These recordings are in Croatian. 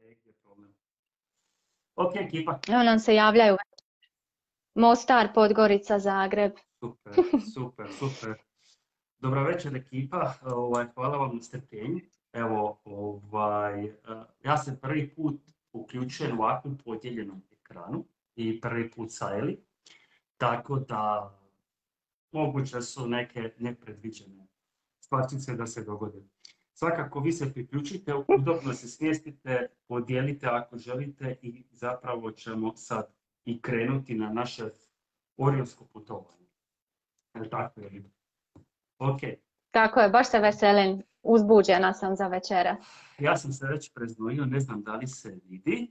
gdje je problem. Ok, ekipa. Evo nam se javljaju. Mostar, Podgorica, Zagreb. Super. Dobra večer ekipa, hvala vam na strpljenju. Evo, ja sam prvi put uključen u ovakvom podijeljenom ekranu i prvi put sa Eli, tako da moguće su neke nepredviđene stvarčice da se dogode. Svakako vi se priključite, udobno se smjestite, podijelite ako želite i zapravo ćemo sad i krenuti na naše orionsko putovanje. Je tako je? Ok. Tako je, baš se veselim. Uzbuđena sam za večera. Ja sam se već preznojio, ne znam da li se vidi.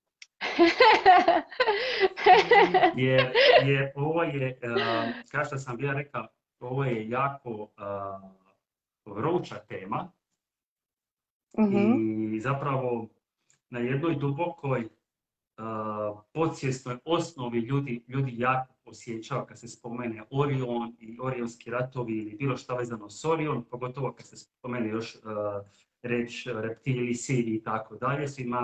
Jer ovo je, kao što sam ja rekao, ovo je jako vruća tema. I zapravo na jednoj dubokoj podsvjesnoj osnovi ljudi jako osjećaju kad se spomene Orion i orionski ratovi ili bilo što vezano s Orion, pogotovo kad se spomene još reč reptili, sivi i tako dalje,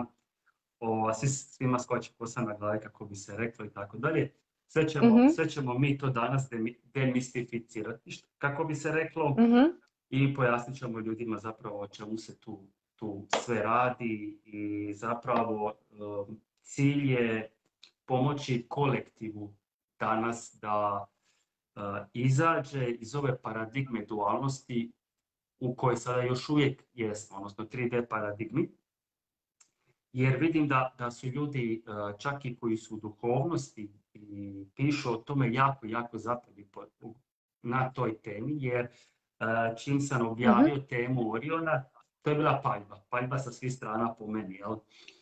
svima skoči kosa na glavi kako bi se reklo i tako dalje. Sve ćemo mi to danas demistificirati, kako bi se reklo, i pojasnit ćemo ljudima zapravo o čemu se tu sve radi i zapravo cilj je pomoći kolektivu danas da izađe iz ove paradigme dualnosti u kojoj sada još uvijek jesmo, odnosno 3D paradigmi. Jer vidim da su ljudi, čak i koji su u duhovnosti i pišu o tome jako zapeli na toj temi, jer čim sam objavio temu Oriona, to je bila paljba sa svih strana po meni, jel?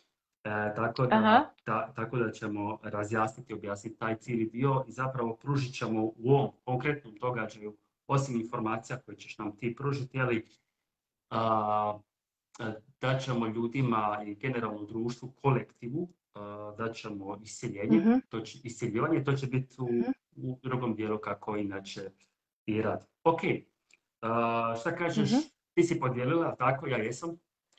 Tako da ćemo razjasniti, objasniti taj cijeli dio i zapravo pružit ćemo u ovom konkretnom događaju, osim informacija koje ćeš nam ti pružiti, da ćemo ljudima i generalno društvu, kolektivu, da ćemo iscijeljivanje, to će biti u drugom dijelu kako inače i radi. Ok, šta kažeš, ti si podijelila, tako, ja jesam.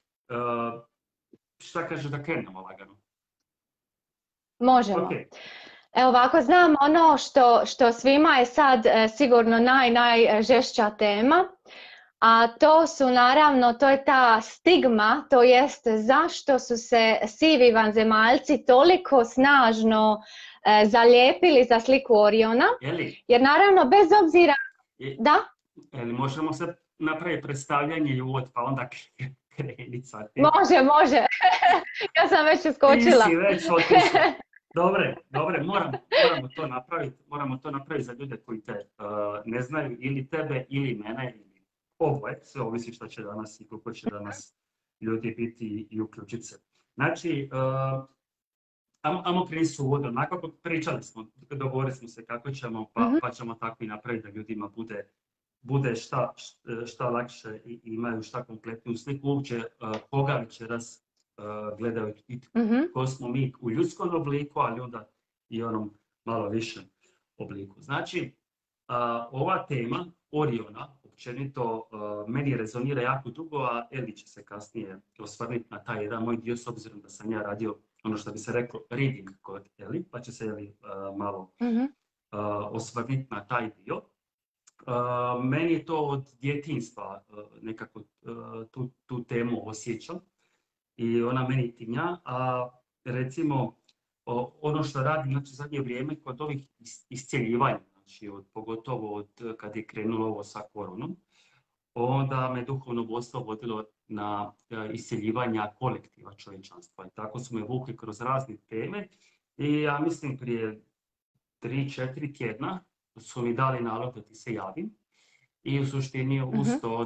Šta kažeš da krenemo lagano? Možemo. Okay. Evo ovako, znam ono što svima je sad sigurno najžešća tema, a to su naravno, to je ta stigma, to jest zašto su se sivi vanzemaljci toliko snažno zalijepili za sliku Oriona. Jer naravno bez obzira... Da? Možemo sad napraviti predstavljanje i uvod, pa onda krenit sad. Može. Ja sam već uskočila. Ti si već otišla. Dobre, moramo to napraviti za ljude koji te ne znaju, ili tebe, ili mene, ili oboje, sve ovisi što će danas i koliko će danas ljudi biti i uključiti se. Znači, ajmo krenuti s uvodom, nakon pričali smo, dogovorili smo se kako ćemo, pa ćemo tako i napraviti da ljudima bude šta lakše i imaju šta kompletniju sliku uopće koga večeras gledaju i ko smo mi u ljudskom obliku, ali onda i onom malo višem obliku. Znači, ova tema Oriona, općenito, meni rezonira jako dugo, a Eli će se kasnije osvrniti na taj jedan moj dio, s obzirom da sam ja radio ono što bi se reklo reading kod Eli, pa će se Eli malo osvrniti na taj dio. Meni je to od djetinjstva nekako tu temu osjećam i ona meni tinja, a recimo ono što radim, znači zadnje vrijeme kod ovih iscjeljivanja, znači pogotovo od kad je krenulo ovo sa koronom, onda me duhovno vodstvo vodilo na iscjeljivanja kolektiva čovječanstva i tako su me vukli kroz razne teme i ja mislim prije 3-4 tjedna su mi dali nalog da ti se javim i u suštini uz to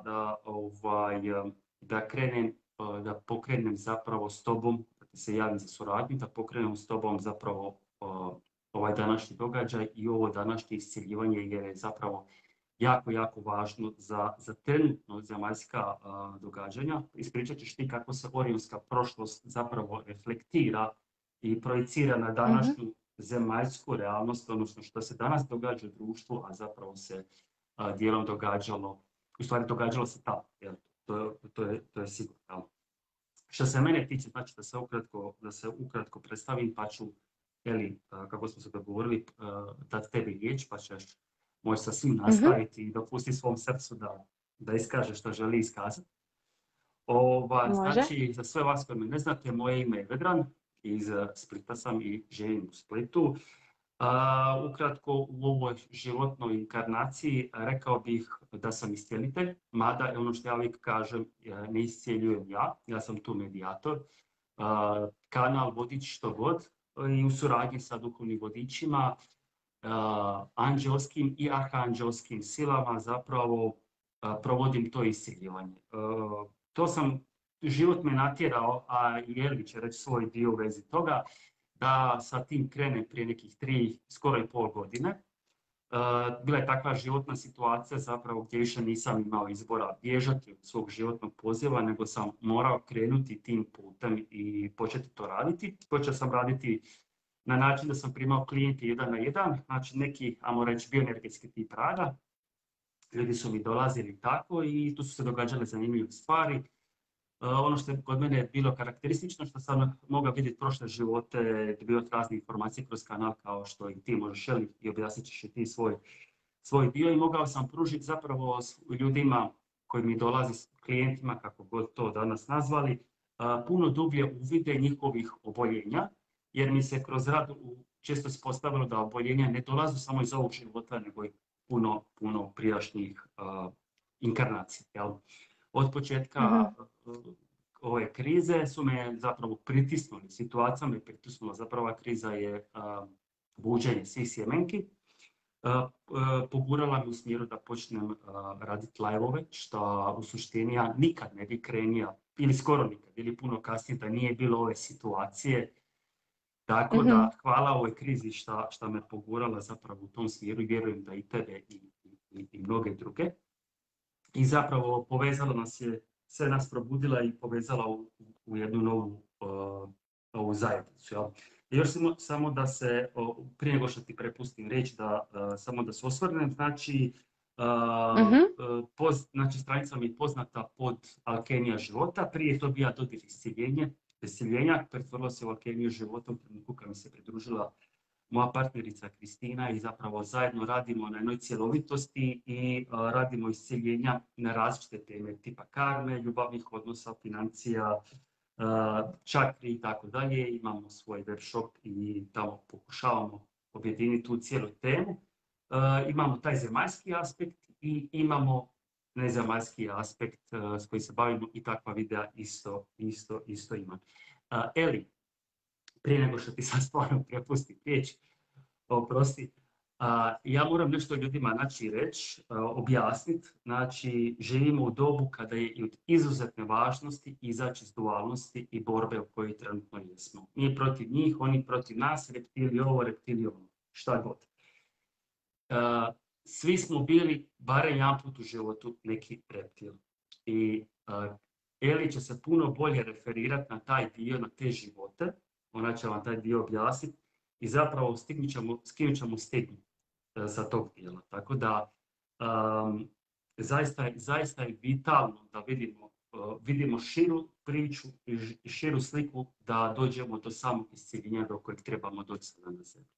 da pokrenem zapravo s tobom, da ti se javim za suradnju, da pokrenem s tobom zapravo ovaj današnji događaj i ovo današnje iscjeljivanje jer je zapravo jako važno za trenutno zemaljska događanja. Ispričat ćeš ti kako se orionska prošlost zapravo reflektira i projicira na današnju zemaljsku realnost, odnosno što se danas događa u društvu, a zapravo se dijelom događalo se tamo. To je sigurno. Što se mene tiče, znači da se ukratko predstavim, pa ću, kako smo se dogovorili, dati tebi riječ, pa ćeš moći sa svim nastaviti i dopusti svom srcu da iskaže što želi iskazati. Znači, za sve vas koji me ne znate, moje ime je Vedran, iz Splita sam i živim u Splitu. Ukratko, u ovoj životnoj inkarnaciji rekao bih da sam iscijelitelj, mada je ono što ja uvijek kažem, ne iscijeljujem ja sam tu medijator, kanal, vodič, što god, i u suradnji sa duhovnim vodičima, anđelskim i arhanđelskim silama zapravo provodim to iscijeljivanje. Život me natjerao, a i Eli će reći svoj dio u vezi toga, da sa tim krenem prije nekih 3, skoro i pol godine. Bila je takva životna situacija zapravo gdje više nisam imao izbora bježati od svog životnog poziva, nego sam morao krenuti tim putem i početi to raditi. Počeo sam raditi na način da sam primao klijente 1 na 1, znači neki, ajmo reći, bioenergetski tip rada. Ljudi su mi dolazili tako i tu su se događale zanimljive stvari. Ono što je kod mene bilo karakteristično, što sam mogao vidjeti prošle živote, dobivati razne informacije kroz kanal kao što i ti možeš i objasnit ćeš i ti svoj dio, i mogao sam pružiti zapravo ljudima koji mi dolazi, s klijentima, kako god to danas nazvali, puno dublje uvide njihovih oboljenja, jer mi se kroz rad često ispostavilo da oboljenja ne dolaze samo iz ovog života, nego i puno prijašnjih inkarnacija. Jel? Od početka ove krize su me zapravo pritisnuli, situacija me pritisnula, zapravo ova kriza je buđenje svih sjemenki. Pogurala me u smjeru da počnem raditi live-ove, što u suštini ja nikad ne bi krenio, ili skoro nikad, ili puno kasnije da nije bilo ove situacije. Tako da hvala ovoj krizi što me pogurala zapravo u tom smjeru i vjerujem da i tebe i mnoge druge. I zapravo povezala nas je, sve nas probudila i povezala u jednu novu zajednicu. Jel? Još samo da se, prije nego što ti prepustim riječ, samo da se osvrnem, znači, znači stranica mi je poznata pod Alkemija života, prije je to bio dodir isciljenja, pretvorilo se u Alkemiju života u trenutku kad mi se pridružila moja partnerica Kristina i zapravo zajedno radimo na jednoj cjelovitosti i radimo iscjeljenja na različite teme tipa karme, ljubavnih odnosa, financija, čakri i tako dalje. Imamo svoj web shop i tamo pokušavamo objediniti tu cijelu temu. Imamo taj zemaljski aspekt i imamo nezemaljski aspekt s kojim se bavimo i takva videa isto imam. Eli, prije nego što ti sad stvarno prepustim riječ, oprosti, ja moram nešto ljudima reći, objasniti. Znači, živimo u dobu kada je i od izuzetne važnosti izaći iz dualnosti i borbe u kojoj trenutno jesmo. Mi protiv njih, oni protiv nas, reptili ovo, reptili ono, šta god. Svi smo bili barem jedan put u životu neki reptil. I Eli će se puno bolje referirati na taj dio, na te živote. Ona će vam taj dio objasniti i zapravo skinut ćemo stigmu sa tog dijela. Tako da zaista je vitalno da vidimo širu priču i širu sliku da dođemo do samog iscjeljenja do kojeg trebamo doći sada na zemlju.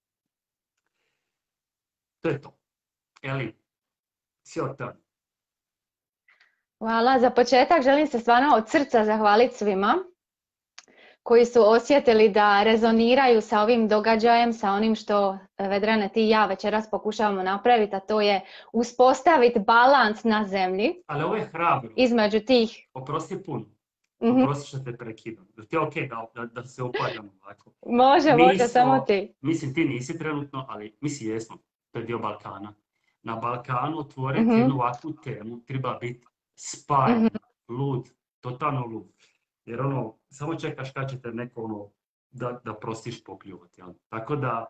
To je to. Eli, your turn. Hvala. Za početak želim se stvarno od srca zahvaliti svima koji su osjetili da rezoniraju sa ovim događajem, sa onim što Vedrane, ti i ja večeras pokušavamo napraviti, a to je uspostaviti balans na zemlji. Ali ovo je hrabro. Između tih. Oprosti puno. Oprosti što te prekidam. Ti je okej da se upadamo ovako. Može, samo ti. Mislim, ti nisi trenutno, ali jesmo. To je dio Balkana. Na Balkanu otvoriti jednu ovakvu temu treba biti spajan, lud, totalno lud. Jer samo čekaš kad će te neko da prostiš popljuvati. Jel? Tako da,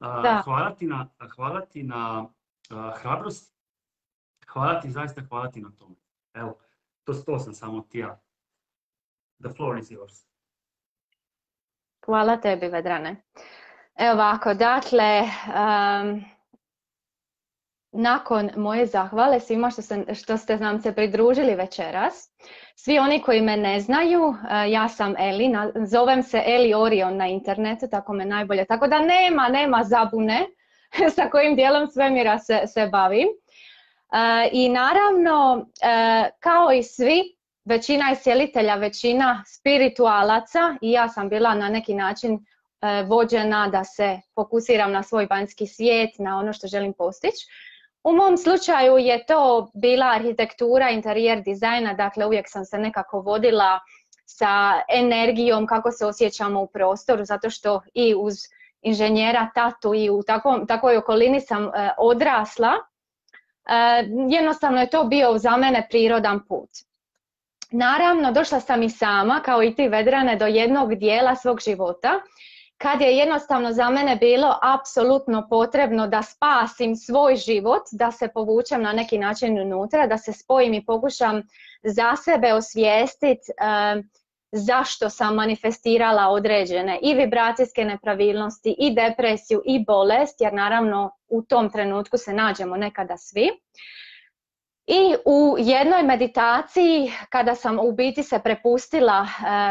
hvala ti na hrabrosti. Zaista hvala ti na tome. Evo, to sam samo ti ja. The floor is yours. Hvala tebi, Vedrane. Evo ovako, dakle, nakon moje zahvale svima što ste nam se pridružili večeras. Svi oni koji me ne znaju, ja sam Eli, zovem se Eli Orion na internetu, tako me najbolje. Tako da nema zabune sa kojim dijelom svemira se bavim. I naravno, kao i svi, većina iscijelitelja, većina spiritualaca, i ja sam bila na neki način vođena da se fokusiram na svoj vanjski svijet, na ono što želim postići. U mom slučaju je to bila arhitektura, interijer dizajna, dakle uvijek sam se nekako vodila sa energijom kako se osjećamo u prostoru, zato što i uz inženjera, tatu i u takvoj okolini sam odrasla. Jednostavno je to bio za mene prirodan put. Naravno, došla sam i sama, kao i ti Vedrane, do jednog dijela svog života, kad je jednostavno za mene bilo apsolutno potrebno da spasim svoj život, da se povučem na neki način unutra, da se spojim i pokušam za sebe osvijestiti zašto sam manifestirala određene i vibracijske nepravilnosti, i depresiju, i bolest, jer naravno u tom trenutku se nađemo nekada svi. I u jednoj meditaciji, kada sam u biti se prepustila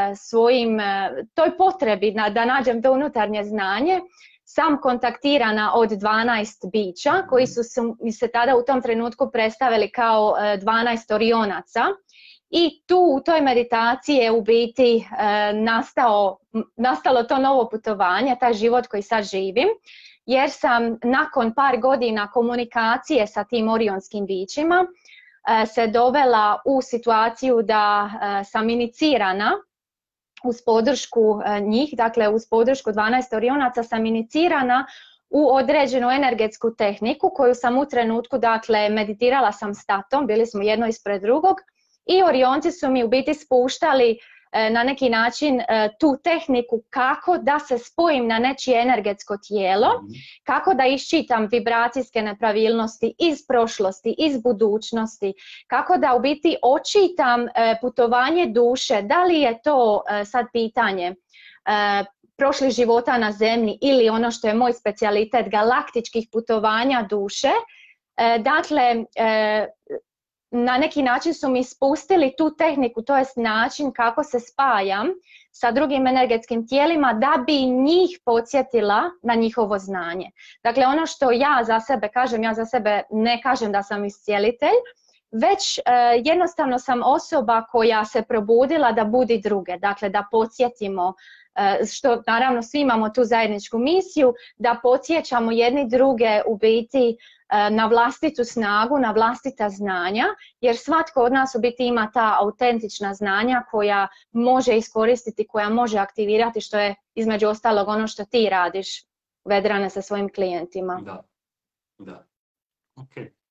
toj potrebi da nađem to unutarnje znanje, sam kontaktirana od 12 bića koji su se tada u tom trenutku predstavili kao 12 orionaca. I tu u toj meditaciji je u biti nastalo to novo putovanje, taj život koji sad živim, jer sam nakon par godina komunikacije sa tim orionskim bićima se dovela u situaciju da sam inicirana uz podršku njih, dakle uz podršku 12 orionaca sam inicirana u određenu energetsku tehniku koju sam u trenutku, dakle meditirala sam s tatom, bili smo jedno ispred drugog i orionci su mi u biti spuštali na neki način tu tehniku kako da se spojim na nečije energetsko tijelo, kako da iščitam vibracijske nepravilnosti iz prošlosti, iz budućnosti, kako da u biti očitam putovanje duše, da li je to sad pitanje prošlih života na zemlji ili ono što je moj specijalitet galaktičkih putovanja duše. Dakle, na neki način su mi spustili tu tehniku, to jest način kako se spajam sa drugim energetskim tijelima da bi njih podsjetila na njihovo znanje. Dakle, ono što ja za sebe kažem, ja za sebe ne kažem da sam iscijelitelj, već jednostavno sam osoba koja se probudila da budi druge, dakle da podsjetimo, što naravno svi imamo tu zajedničku misiju, da podsjećamo jedni druge u biti na vlastitu snagu, na vlastita znanja, jer svatko od nas u biti ima ta autentična znanja koja može iskoristiti, koja može aktivirati, što je između ostalog ono što ti radiš, Vedrane, sa svojim klijentima. Da. Ok.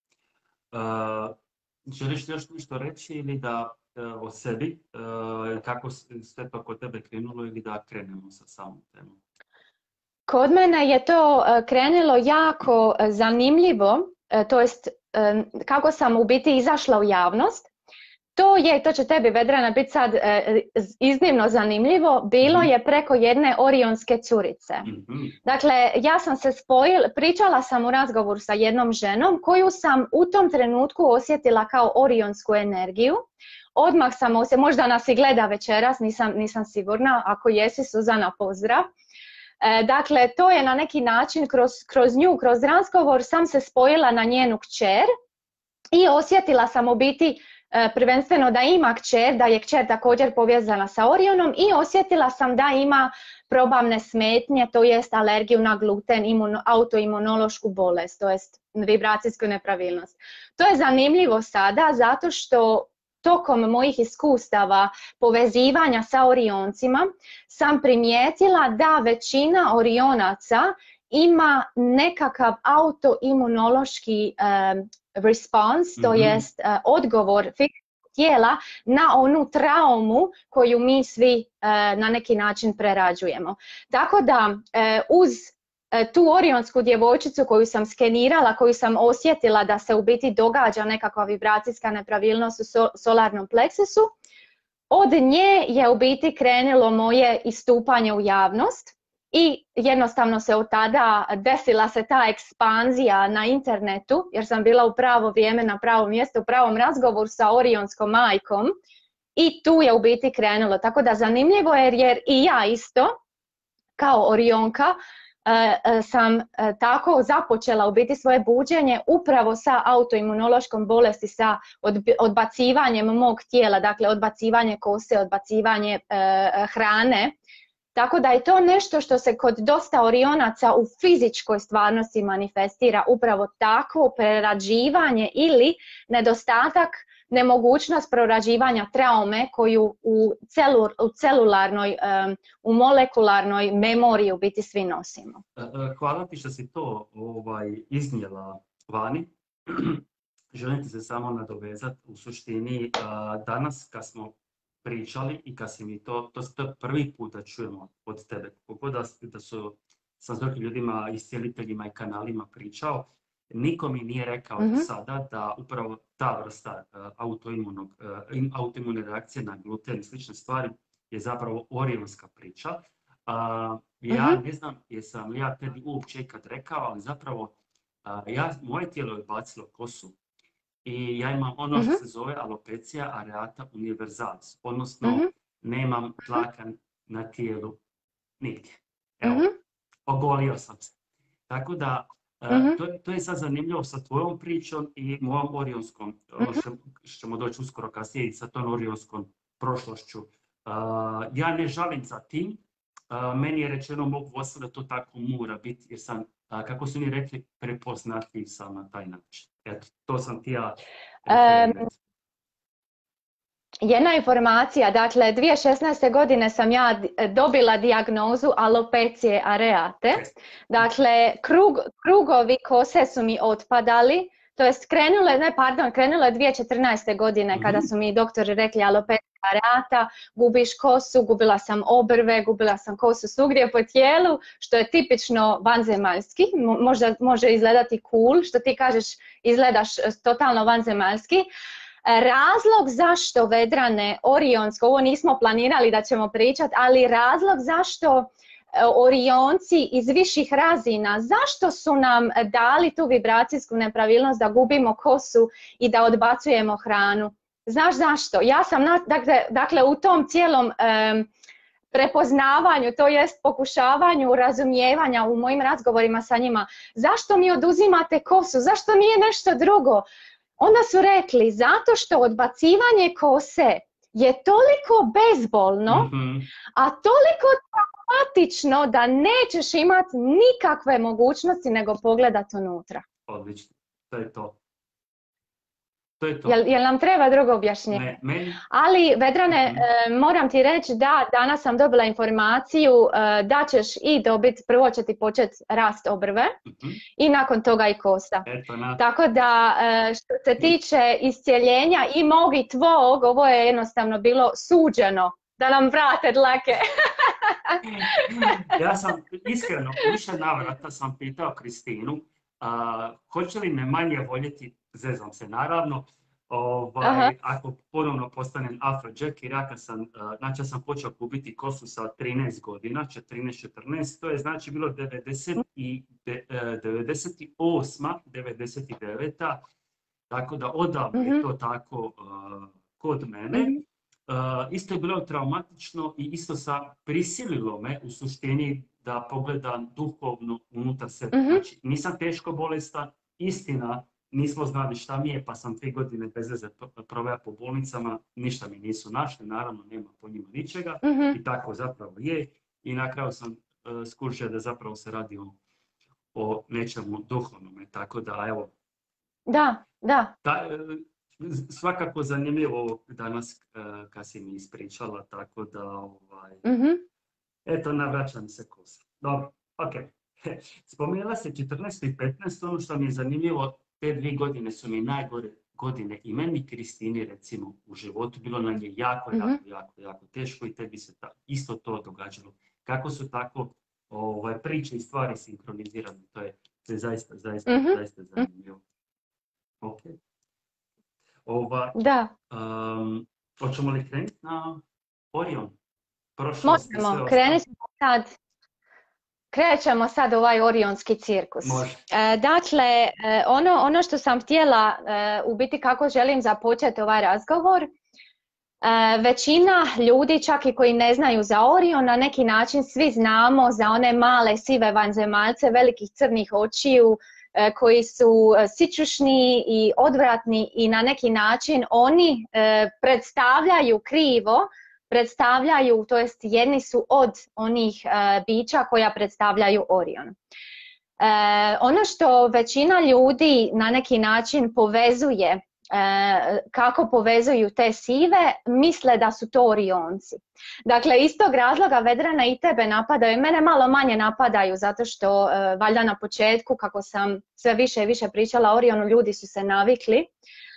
Želiš još nešto reći ili da o sebi, kako sve to kod tebe krenulo ili da krenemo sa samom temom? Kod mene je to krenulo jako zanimljivo, to jest kako sam u biti izašla u javnost. To će tebi, Vedrana, biti sad iznimno zanimljivo, bilo je preko jedne orionske curice. Dakle, ja sam se pričala sam u razgovoru sa jednom ženom koju sam u tom trenutku osjetila kao orionsku energiju. Odmah sam možda nas i gleda večeras, nisam sigurna, ako jesi, Suzana, pozdrav. Dakle, to je na neki način kroz nju, kroz razgovor sam se spojila na njenu kćer i osjetila sam u biti prvenstveno da ima kćer, da je kćer također povezana sa Orionom i osjetila sam da ima probavne smetnje, to jest alergiju na gluten, autoimunološku bolest, to jest vibracijsku nepravilnost. To je zanimljivo sada zato što tokom mojih iskustava povezivanja sa orioncima sam primijetila da većina orionaca ima nekakav autoimunološki response, to jest odgovor tijela na onu traumu koju mi svi na neki način prerađujemo. Tako da uz tu orionsku djevojčicu koju sam skenirala, koju sam osjetila da se u biti događa nekakva vibracijska nepravilnost u solarnom pleksusu, od nje je u biti krenulo moje istupanje u javnost i jednostavno se od tada desila se ta ekspanzija na internetu, jer sam bila u pravo vrijeme, na pravom mjestu, u pravom razgovoru sa Orionskom majkom i tu je u biti krenulo. Tako da zanimljivo je jer i ja isto, kao Orionka, sam tako započela u biti svoje buđenje upravo sa autoimunološkom bolesti, sa odbacivanjem mog tijela, dakle odbacivanje kose, odbacivanje hrane. Tako da je to nešto što se kod dosta Orionaca u fizičkoj stvarnosti manifestira, upravo takvo prerađivanje ili nedostatak, nemogućnost prorađivanja traume koju u celularnoj, u molekularnoj memoriji u biti svi nosimo. Hvala ti što si to iznijela vani. Želim ti se samo nadovezati u suštini. Danas kad smo pričali i kad si mi to prvi put da čujemo od tebe, kako da su sam s drugim ljudima, iscijeliteljima i kanalima pričao, niko mi nije rekao do sada da upravo ta vrsta autoimune reakcije na gluten i slične stvari je zapravo orionska priča. Ja ne znam jesam li ja tebi uopće ikad rekao, ali zapravo moje tijelo je bacilo kosu i ja imam ono što se zove alopecia areata universalis, odnosno nemam tlaka na tijelu nigdje. Evo, ogolio sam se. Tako da to je sad zanimljivo sa tvojom pričom i mojom orionskom, što ćemo doći uskoro kasnije i sa tom orionskom prošlošću. Ja ne žalim za tim, meni je rečeno mog vodstva da to tako mora biti, jer sam, kako su mi rekli, prepoznatljiv sam na taj način. Eto, to sam ti ja referirati. Jedna informacija, dakle 2016. godine sam ja dobila dijagnozu alopecije areate. Dakle, krugovi kose su mi otpadali, to jest krenulo je 2014. godine kada su mi doktori rekli alopecija areata, gubiš kosu, gubila sam obrve, gubila sam kosu svugdje po tijelu, što je tipično vanzemaljski, možda može izgledati cool, što ti kažeš izgledaš totalno vanzemaljski. Razlog zašto, Vedrane, orionsko, ovo nismo planirali da ćemo pričati, ali razlog zašto orionci iz viših razina, zašto su nam dali tu vibracijsku nepravilnost da gubimo kosu i da odbacujemo hranu? Znaš zašto? Ja sam, dakle, u tom cijelom prepoznavanju, to jest pokušavanju razumijevanja u mojim razgovorima sa njima, zašto mi oduzimate kosu, zašto nije nešto drugo? Onda su rekli, zato što odbacivanje kose je toliko bezbolno, a toliko traumatično da nećeš imati nikakve mogućnosti nego pogledati unutra. Odlično, to je to. To je to. Jel nam treba drugo objašnjenje? Ne, meni... Ali, Vedrane, moram ti reći da danas sam dobila informaciju da ćeš i dobiti, prvo će ti početi rast obrve i nakon toga i kosa. Tako da, što se tiče iscijeljenja i mog i tvog, ovo je jednostavno bilo suđeno da nam vrate dlake. Ja sam iskreno, više navrata sam pitao Kristinu, hoće li me manje voljeti, zezam se naravno, ako ponovno postanem afrojack, jer ja sam počeo kupiti kosu sa 13 godina, 14-14, to je znači bilo 98. 99. Tako da odavno je to tako kod mene. Isto je bilo traumatično i isto prisililo me u suštini da pogledam duhovno unutar sebe. Znači, nisam teško bolestan, istina, nismo znali šta mi je, pa sam 3 godine bez veze proveo po bolnicama, ništa mi nisu našli, naravno nema po njima ničega i tako zapravo je. I na kraju sam skužio da zapravo se radi o nečemu duhovnome, tako da evo. Da. Svakako zanimljivo danas kad si mi ispričala, tako da eto, navraća mi se kosa. Dobro, ok. Spomenula se 14. i 15. ono što mi je zanimljivo, te 2 godine su mi najgore godine i meni Kristini recimo u životu bilo nam je jako teško i tebi se isto to događalo. Kako su tako priče i stvari sinkronizirane, to je zaista zanimljivo. Ok. Da. Hoćemo li krenuti na Orion? Možemo, krenut ćemo sad. krećemo sad u ovaj orionski cirkus. Može. Dakle, ono što sam htjela, u biti kako želim započeti ovaj razgovor, većina ljudi, čak i koji ne znaju za Orion, na neki način svi znamo za one male sive vanzemaljce, velikih crnih očiju, koji su sićušni i odvratni i na neki način oni predstavljaju krivo, to jest jedni su od onih bića koja predstavljaju Orion. Ono što većina ljudi na neki način povezuje, kako povezuju te sive, misle da su to Orionci. Dakle, iz tog razloga Vedrana i tebe napadaju, mene malo manje napadaju zato što valjda na početku kako sam sve više i više pričala o Orionu, ljudi su se navikli.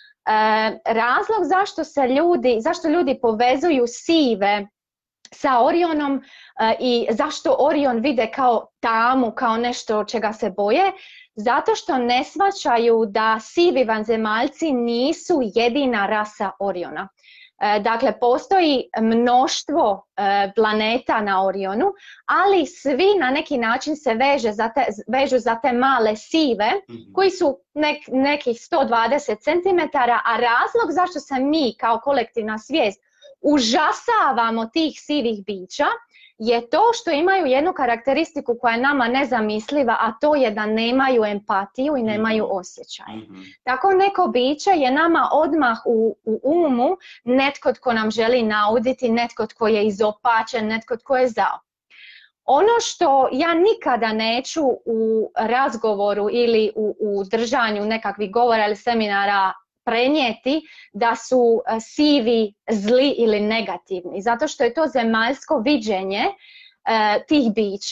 Razlog zašto ljudi povezuju sive sa Orionom i zašto Orion vide kao tamu, kao nešto čega se boje, zato što ne shvaćaju da sivi vanzemaljci nisu jedina rasa Oriona. Dakle, postoji mnoštvo planeta na Orionu, ali svi na neki način se vežu za te male sive, koji su nekih 120 cm, a razlog zašto se mi kao kolektivna svijest užasavamo tih sivih bića je to što imaju jednu karakteristiku koja je nama nezamisliva, a to je da nemaju empatiju i nemaju osjećaj. Tako neko biće je nama odmah u umu netko tko nam želi nauditi, netko tko je izopačen, netko tko je zao. Ono što ja nikada neću u razgovoru ili u držanju nekakvih govora ili seminara prenijeti da su sivi zli ili negativni, zato što je to zemaljsko viđenje tih bića.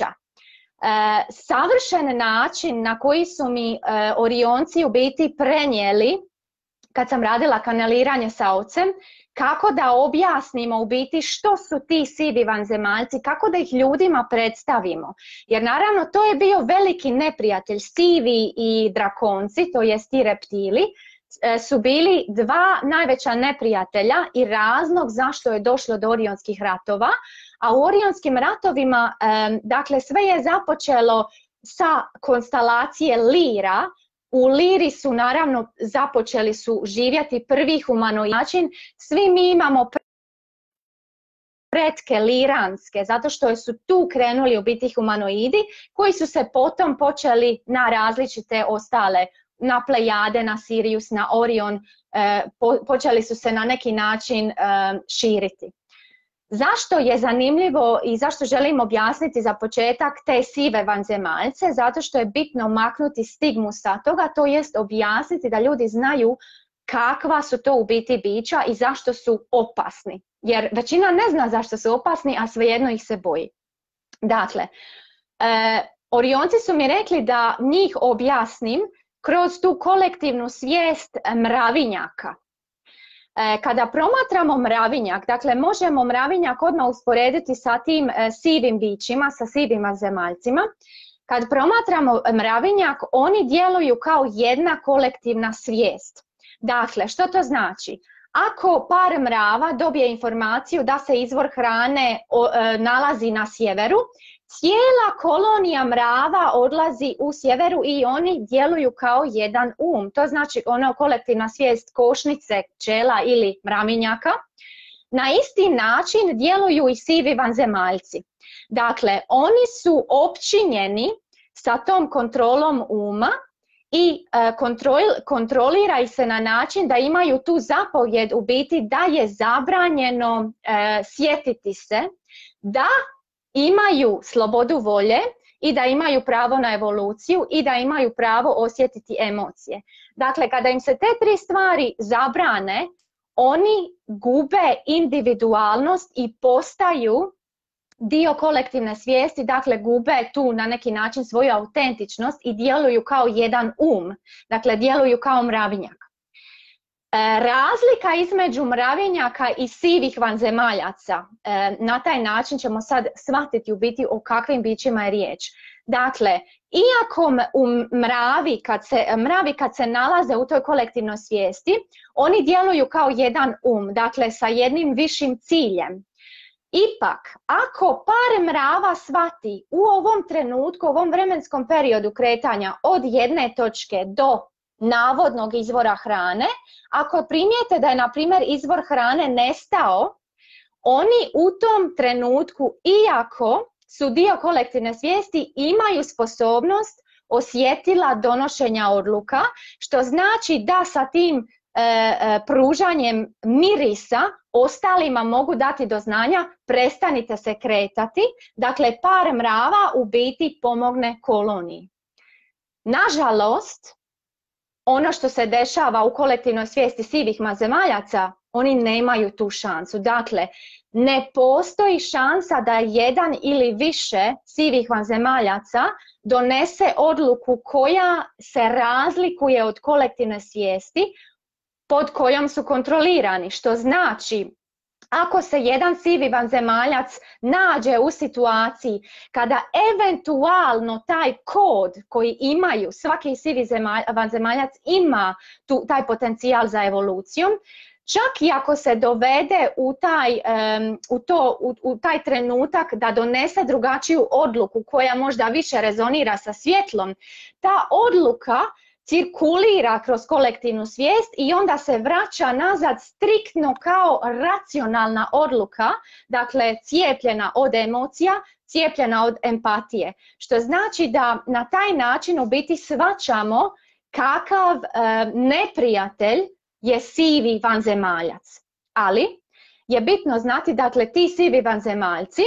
Savršen način na koji su mi Orionci u biti prenijeli, kad sam radila kanaliranje sa ocem, kako da objasnimo u biti što su ti sivi vanzemaljci, kako da ih ljudima predstavimo. Jer naravno to je bio veliki neprijatelj, sivi i drakonci, to jest i reptili, su bili dva najveća neprijatelja i razlog zašto je došlo do orionskih ratova. A u orionskim ratovima, dakle, sve je započelo sa konstelacije Lira. U Liri su naravno započeli su živjeti prvi humanoid način. Svi mi imamo pretke liranske, zato što su tu krenuli u biti humanoidi, koji su se potom počeli na različite ostale, na Plejade, na Sirius, na Orion, počeli su se na neki način širiti. Zašto je zanimljivo i zašto želim objasniti za početak te sive vanzemaljce? Zato što je bitno maknuti stigmu sa toga, to jest objasniti da ljudi znaju kakva su to u biti bića i zašto su opasni. Jer većina ne zna zašto su opasni, a svejedno ih se boji. Dakle, Orionci su mi rekli da njih objasnim kroz tu kolektivnu svijest mravinjaka. Kada promatramo mravinjak, dakle možemo mravinjak odmah usporediti sa tim sivim bićima, sa sivim vanzemaljcima. Kad promatramo mravinjak, oni djeluju kao jedna kolektivna svijest. Dakle, što to znači? Ako par mrava dobije informaciju da se izvor hrane nalazi na sjeveru, cijela kolonija mrava odlazi u sjeveru i oni djeluju kao jedan To znači ono kolektivna svijest košnice, pčela ili mravinjaka. Na isti način djeluju i sivi vanzemaljci. Dakle, oni su opčinjeni sa tom kontrolom uma i kontrolira ih se na način da imaju tu zapovjed u biti da je zabranjeno sjetiti se, da imaju slobodu volje i da imaju pravo na evoluciju i da imaju pravo osjetiti emocije. Dakle, kada im se te tri stvari zabrane, oni gube individualnost i postaju dio kolektivne svijesti, dakle gube tu na neki način svoju autentičnost i djeluju kao jedan dakle djeluju kao mravinjak. Razlika između mravinjaka i sivih vanzemaljaca, na taj način ćemo sad shvatiti u biti o kakvim bićima je riječ. Dakle, iako mravi kad se nalaze u toj kolektivnoj svijesti, oni djeluju kao jedan dakle sa jednim višim ciljem. Ipak, ako par mrava shvati u ovom trenutku, u ovom vremenskom periodu kretanja od jedne točke do navodnog izvora hrane, ako primijete da je, na primjer, izvor hrane nestao, oni u tom trenutku, iako su dio kolektivne svijesti, imaju sposobnost osjetila donošenja odluka, što znači da sa tim pružanjem mirisa ostalima mogu dati do znanja prestanite se kretati. Dakle, par mrava u biti pomogne koloniji. Nažalost, ono što se dešava u kolektivnoj svijesti sivih vanzemaljaca, oni nemaju tu šansu. Dakle, ne postoji šansa da jedan ili više sivih vanzemaljaca donese odluku koja se razlikuje od kolektivne svijesti pod kojom su kontrolirani, što znači ako se jedan sivi vanzemaljac nađe u situaciji kada eventualno taj kod koji imaju, svaki sivi vanzemaljac ima taj potencijal za evolucijom, čak i ako se dovede u taj trenutak da donese drugačiju odluku koja možda više rezonira sa svjetlom, ta odluka cirkulira kroz kolektivnu svijest i onda se vraća nazad striktno kao racionalna odluka, dakle cijepljena od emocija, cijepljena od empatije. Što znači da na taj način u biti shvaćamo kakav neprijatelj je sivi vanzemaljac. Ali je bitno znati, dakle, ti sivi vanzemaljci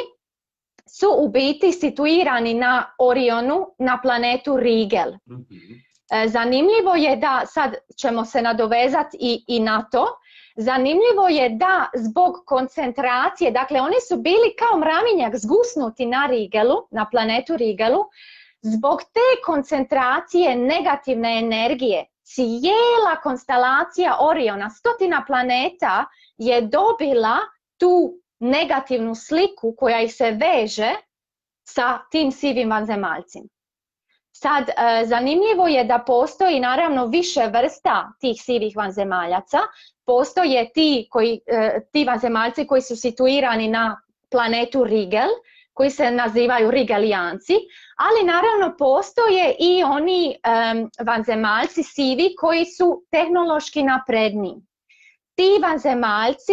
su u biti situirani na Orionu, na planetu Rigel. Zanimljivo je da, sad ćemo se nadovezati i na to, zanimljivo je da zbog koncentracije, dakle oni su bili kao mravinjak zgusnuti na Rigelu, na planetu Rigelu, zbog te koncentracije negativne energije, cijela konstelacija Oriona, 100 planeta je dobila tu negativnu sliku koja ih se veže sa tim sivim vanzemaljcima. Sad, zanimljivo je da postoji naravno više vrsta tih sivih vanzemaljaca. Postoje ti vanzemaljci koji su situirani na planetu Rigel, koji se nazivaju Rigelijanci, ali naravno postoje i oni vanzemaljci sivi koji su tehnološki napredniji. Ti vanzemaljci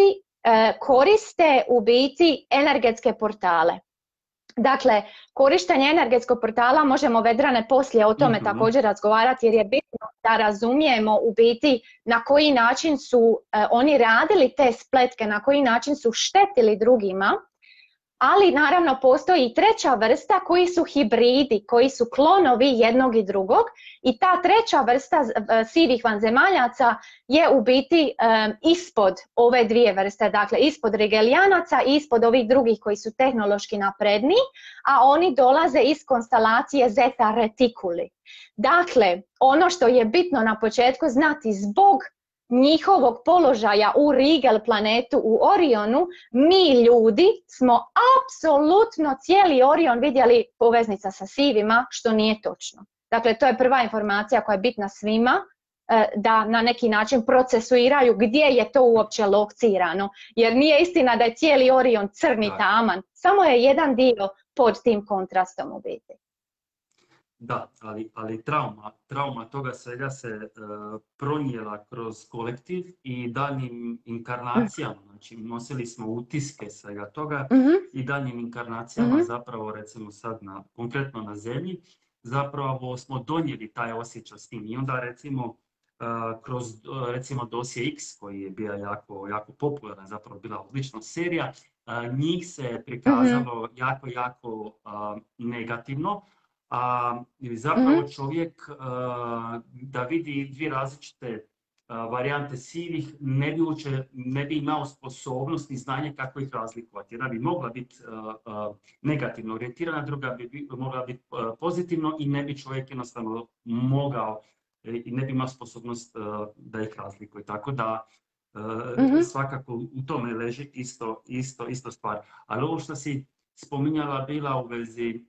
koriste u biti energetske portale. Dakle, korištenje energetskog portala, možemo Vedrane poslije o tome također razgovarati, jer je bitno da razumijemo u biti na koji način su oni radili te spletke, na koji način su štetili drugima. Ali naravno postoji i treća vrsta koji su hibridi, koji su klonovi jednog i drugog, i ta treća vrsta sivih vanzemaljaca je u biti ispod ove dvije vrste, dakle ispod Rigelijanaca i ispod ovih drugih koji su tehnološki napredniji, a oni dolaze iz konstelacije Zeta Reticuli. Dakle, ono što je bitno na početku znati, zbog njihovog položaja u Rigel planetu u Orionu, mi ljudi smo apsolutno cijeli Orion vidjeli poveznica sa sivima, što nije točno. Dakle, to je prva informacija koja je bitna svima, da na neki način procesuiraju gdje je to uopće lokcirano. Jer nije istina da je cijeli Orion crni taman, samo je jedan dio pod tim kontrastom u biti. Da, ali trauma toga svega se pronijela kroz kolektiv i daljnjim inkarnacijama. Znači, nosili smo utiske svega toga i daljnjim inkarnacijama, zapravo recimo sad konkretno na Zemlji, zapravo smo donijeli taj osjećaj s tim. I onda recimo kroz recimo Dosje X, koji je bio jako popularan, zapravo bila odlična serija, njih se prikazalo jako negativno. Zapravo čovjek da vidi dvije različite varijante sivih ne bi imao sposobnost ni znanje kako ih razlikovati. Jedna bi mogla biti negativno orijentirana, druga bi mogla biti pozitivno i ne bi čovjek jednostavno mogao i ne bi imao sposobnost da ih razlikuje. Tako da svakako u tome leži isto stvar. Ali ovo što si spominjala bila u vezi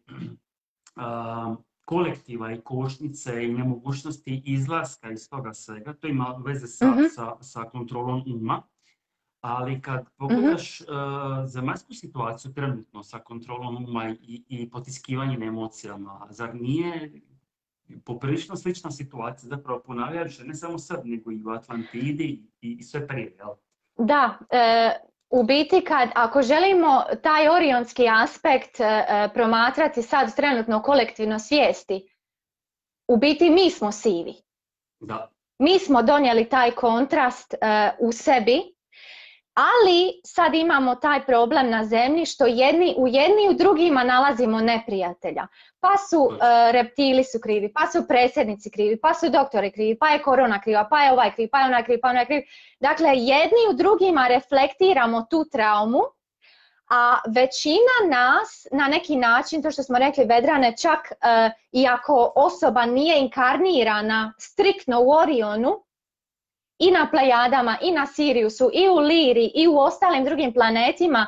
kolektiva i košnice i nemogućnosti izlaska iz toga svega, to ima veze sa kontrolom uma. Ali kad pogledaš zemaljsku situaciju trenutno sa kontrolom uma i potiskivanjem emocijama, zar nije poprilično slična situacija, zapravo ponavljajući ne samo sad, nego i u Atlantidi i sve prije, jel? Da, u biti ako želimo taj orionski aspekt promatrati sad trenutno kolektivno svijesti, u biti mi smo sivi. Da. Mi smo donijeli taj kontrast u sebi, ali sad imamo taj problem na zemlji što u jedni i u drugima nalazimo neprijatelja. Pa su reptili su krivi, pa su predsjednici krivi, pa su doktori krivi, pa je korona kriva, pa je ovaj kriv, pa je onaj kriv, pa je onaj kriv. Dakle, jedni u drugima reflektiramo tu traumu, a većina nas na neki način, to što smo rekli Vedrane, čak iako osoba nije inkarnirana striktno u Orionu, i na Plejadama, i na Siriusu, i u Liri, i u ostalim drugim planetima,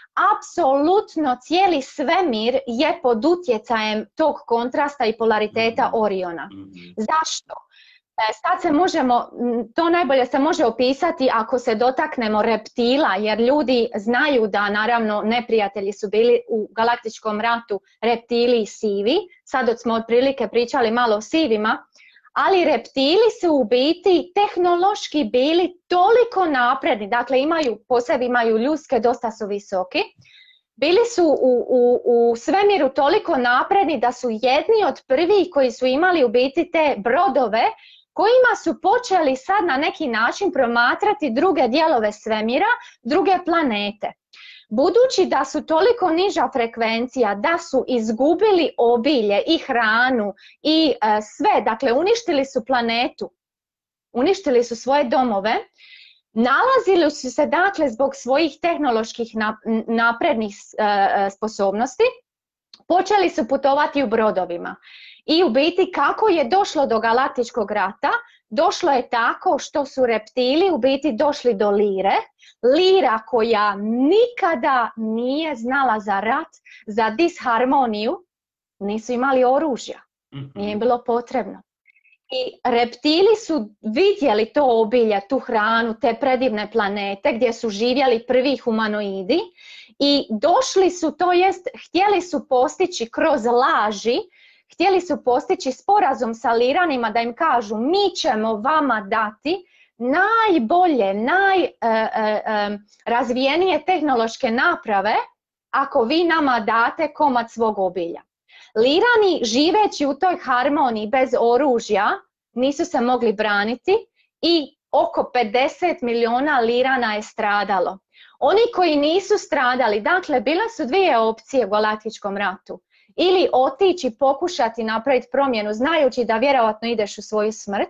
apsolutno cijeli svemir je pod utjecajem tog kontrasta i polariteta Oriona. Zašto? Sad se možemo, to najbolje se može opisati ako se dotaknemo reptila, jer ljudi znaju da naravno neprijatelji su bili u galaktičkom ratu reptili i sivi. Sad smo otprilike pričali malo o sivima, ali reptili su u biti tehnološki bili toliko napredni, dakle po sebi imaju ljuske, dosta su visoki. Bili su u svemiru toliko napredni da su jedni od prvih koji su imali u biti te brodove kojima su počeli sad na neki način promatrati druge dijelove svemira, druge planete. Budući da su toliko niža frekvencija, da su izgubili obilje i hranu i sve, dakle uništili su planetu, uništili su svoje domove, nalazili su se dakle zbog svojih tehnoloških naprednih sposobnosti, počeli su putovati u brodovima. I u biti kako je došlo do galaktičkog rata, došlo je tako što su reptili u biti došli do Lire, Lira koja nikada nije znala za rat, za disharmoniju, nisu imali oružja, nije im bilo potrebno. I reptili su vidjeli to obilje, tu hranu, te predivne planete gdje su živjeli prvi humanoidi i došli su, to jest htjeli su postići kroz laži, htjeli su postići sporazum sa Liranima da im kažu mi ćemo vama dati najbolje, najrazvijenije tehnološke naprave ako vi nama date komad svog obilja. Lirani živeći u toj harmoniji bez oružja nisu se mogli braniti i oko 50 milijuna Lirana je stradalo. Oni koji nisu stradali, dakle bile su dvije opcije u galaktičkom ratu. Ili otići, pokušati napraviti promjenu znajući da vjerojatno ideš u svoju smrt,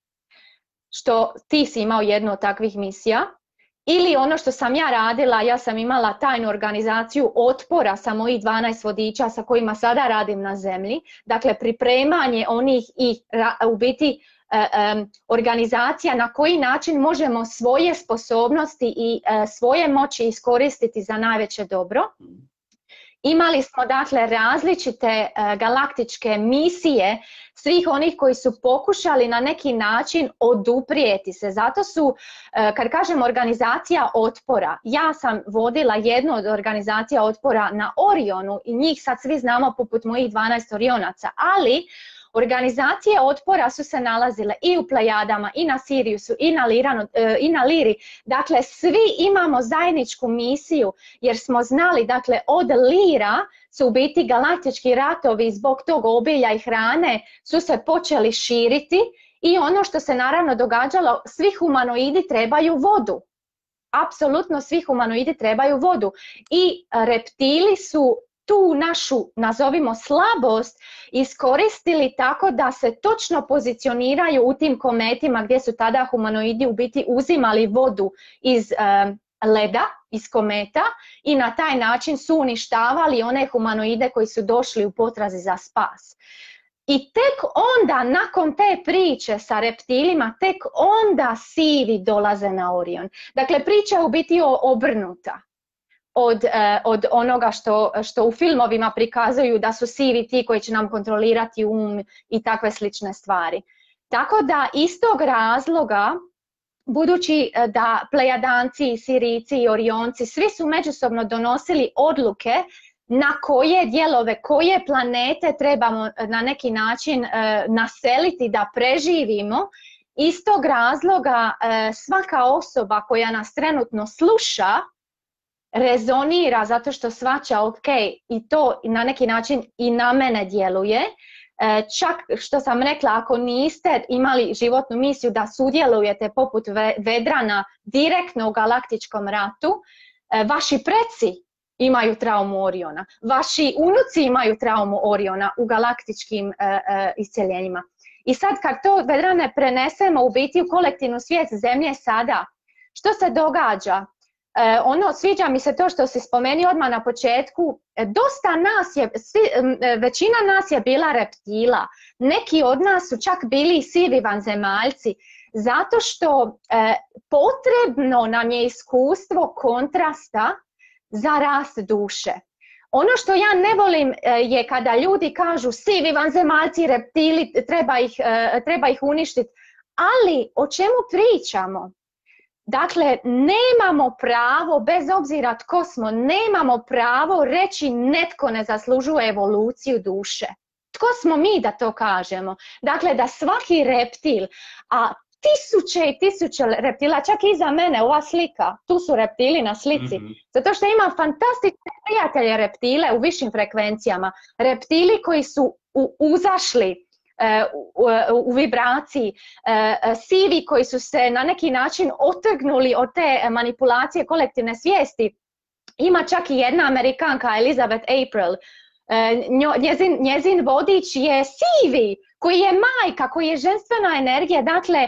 što ti si imao jednu od takvih misija, ili ono što sam ja radila, ja sam imala tajnu organizaciju otpora sa mojih 12 vodiča sa kojima sada radim na zemlji, dakle pripremanje onih i u biti organizacija na koji način možemo svoje sposobnosti i svoje moći iskoristiti za najveće dobro. Imali smo dakle različite galaktičke misije svih onih koji su pokušali na neki način oduprijeti se. Zato su, kad kažem organizacija otpora, ja sam vodila jednu od organizacija otpora na Orionu i njih sad svi znamo poput mojih 12 Orionaca, ali organizacije otpora su se nalazile i u Plejadama, i na Siriusu, i na Liri. Dakle, svi imamo zajedničku misiju jer smo znali, dakle, od Lira su u biti galaktički ratovi zbog tog obilja i hrane su se počeli širiti i ono što se naravno događalo, svi humanoidi trebaju vodu. Apsolutno svi humanoidi trebaju vodu. I reptili su tu našu, nazovimo, slabost iskoristili tako da se točno pozicioniraju u tim kometima gdje su tada humanoidi u biti uzimali vodu iz leda, iz kometa i na taj način su uništavali one humanoide koji su došli u potrazi za spas. I tek onda, nakon te priče sa reptilima, tek onda sivi dolaze na Orion. Dakle, priča je u biti obrnuta od onoga što u filmovima prikazuju da su sivi ti koji će nam kontrolirati i takve slične stvari. Tako da iz tog razloga budući da Plejadanci, Sirijci i Orionci, svi su međusobno donosili odluke na koje dijelove, koje planete trebamo na neki način naseliti da preživimo. Iz tog razloga svaka osoba koja nas trenutno sluša rezonira zato što shvaća ok, i to na neki način i na mene djeluje. Čak što sam rekla, ako niste imali životnu misiju da sudjelujete poput Vedrana direktno u galaktičkom ratu, vaši preci imaju traumu Oriona, vaši unuci imaju traumu Oriona u galaktičkim isceljenjima. I sad kad to, Vedrane, prenesemo u biti u kolektivnu svijest Zemlje sada, što se događa? Sviđa mi se to što si spomenuo odmah na početku, dosta nas je, većina nas je bila reptila, neki od nas su čak bili sivi vanzemaljci, zato što potrebno nam je iskustvo kontrasta za rast duše. Ono što ja ne volim je kada ljudi kažu sivi vanzemaljci, reptili, treba ih uništiti, ali o čemu pričamo? Dakle, nemamo pravo, bez obzira tko smo, nemamo pravo reći netko ne zaslužuje evoluciju duše. Tko smo mi da to kažemo? Dakle, da svaki reptil, a tisuće i tisuće reptila, čak i iza mene, ova slika, tu su reptili na slici, zato što imam fantastične prijatelje reptile u višim frekvencijama, reptili koji su uzašli u vibraciji, sivi koji su se na neki način otrgnuli od te manipulacije kolektivne svijesti. Ima čak i jedna Amerikanka, Elizabeth April, njezin vodič je sivi, koji je majka, koji je ženstvena energija. Dakle,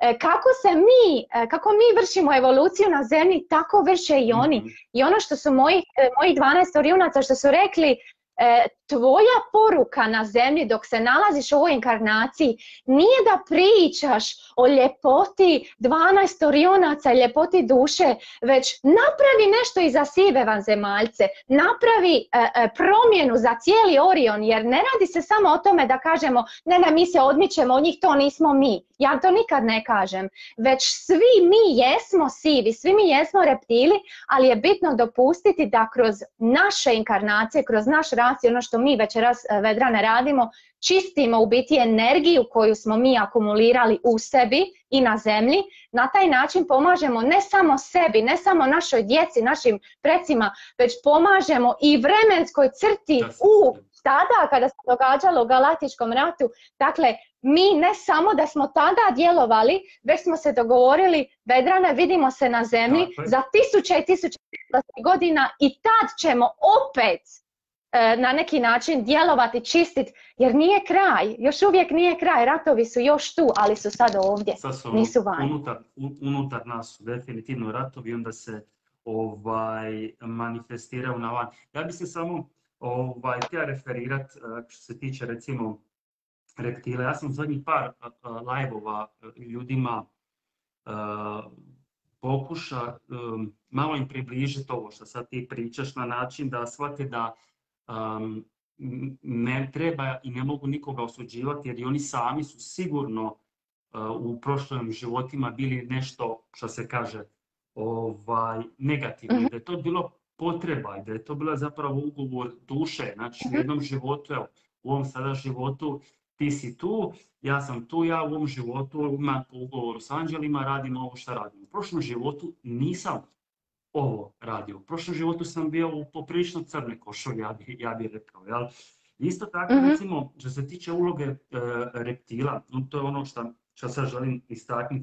kako mi vršimo evoluciju na Zemlji, tako vrše i oni. I ono što su moji 12 Orionaca što su rekli, tvoja poruka na Zemlji dok se nalaziš u ovoj inkarnaciji nije da pričaš o ljepoti 12 Orionaca i ljepoti duše, već napravi nešto i za sive vanzemaljce, napravi promjenu za cijeli Orion, jer ne radi se samo o tome da kažemo ne, mi se odmičemo od njih, to nismo mi. Ja to nikad ne kažem, već svi mi jesmo sivi, svi mi jesmo reptili, ali je bitno dopustiti da kroz naše inkarnacije, kroz naš rast i ono što mi večeras, Vedrane, radimo, čistimo u biti energiju koju smo mi akumulirali u sebi i na Zemlji. Na taj način pomažemo ne samo sebi, ne samo našoj djeci, našim precima, već pomažemo i vremenskoj crti tada kada se događalo u galaktičkom ratu. Dakle, mi ne samo da smo tada djelovali, već smo se dogovorili, Vedrane, vidimo se na Zemlji za tisuće i tisuće godina i tad ćemo opet na neki način djelovati, čistiti, jer nije kraj, još uvijek nije kraj, ratovi su još tu, ali su sad ovdje, nisu vani. Unutar nas su definitivno ratovi, onda se manifestiraju na van. Ja bi se samo htio referirati što se tiče recimo reptile. Ja sam zadnjih par live-ova ljudima pokuša malo im približiti ovo što sad ti pričaš na način da shvate da ne treba i ne mogu nikoga osuđivati, jer i oni sami su sigurno u prošlim životima bili nešto što se kaže negativno. Da je to bilo potreba i da je to bila zapravo ugovor duše. Znači u jednom životu, evo, u ovom sada životu ti si tu, ja sam tu, ja u ovom životu imam po ugovoru s anđelima, radim ovo što radim. U prošlom životu nisam ovo radio. U prošlom životu sam bio u poprilično crne košulje, ja bi rekao. Jel? Isto tako, recimo, što se tiče uloge reptila, to je ono što sad želim istaknuti,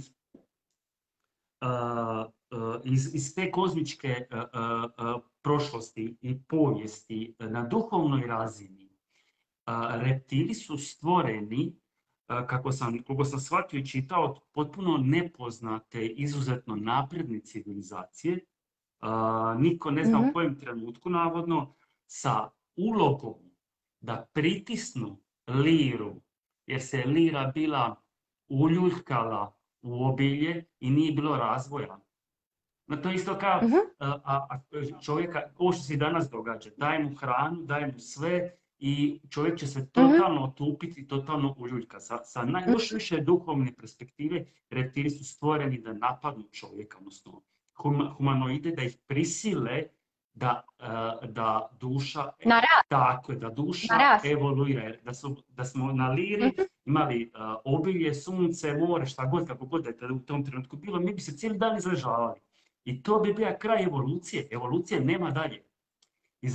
iz te kozmičke prošlosti i povijesti na duhovnoj razini, reptili su stvoreni, koliko sam shvatio i čitao, potpuno nepoznate, izuzetno napredne civilizacije. Niko ne zna u kojem trenutku, navodno, sa ulogom da pritisnu liru, jer se lira bila uljuljkala u obilje i nije bilo razvoja. No to isto kao čovjeka, ovo što se danas događa, daj mu hranu, daj mu sve, i čovjek će se totalno otupiti, totalno uljuljka. Sa još više duhovne perspektive, reptili su stvoreni da napadnu čovjeka, odnosno humanoide, da ih prisile da duša, tako je, da duša evoluira. Da smo na Liri imali obilje, sunce, more, šta god, kako god da je u tom trenutku bilo, mi bi se cijeli dan izležavali. I to bi bio kraj evolucije. Evolucije nema dalje. I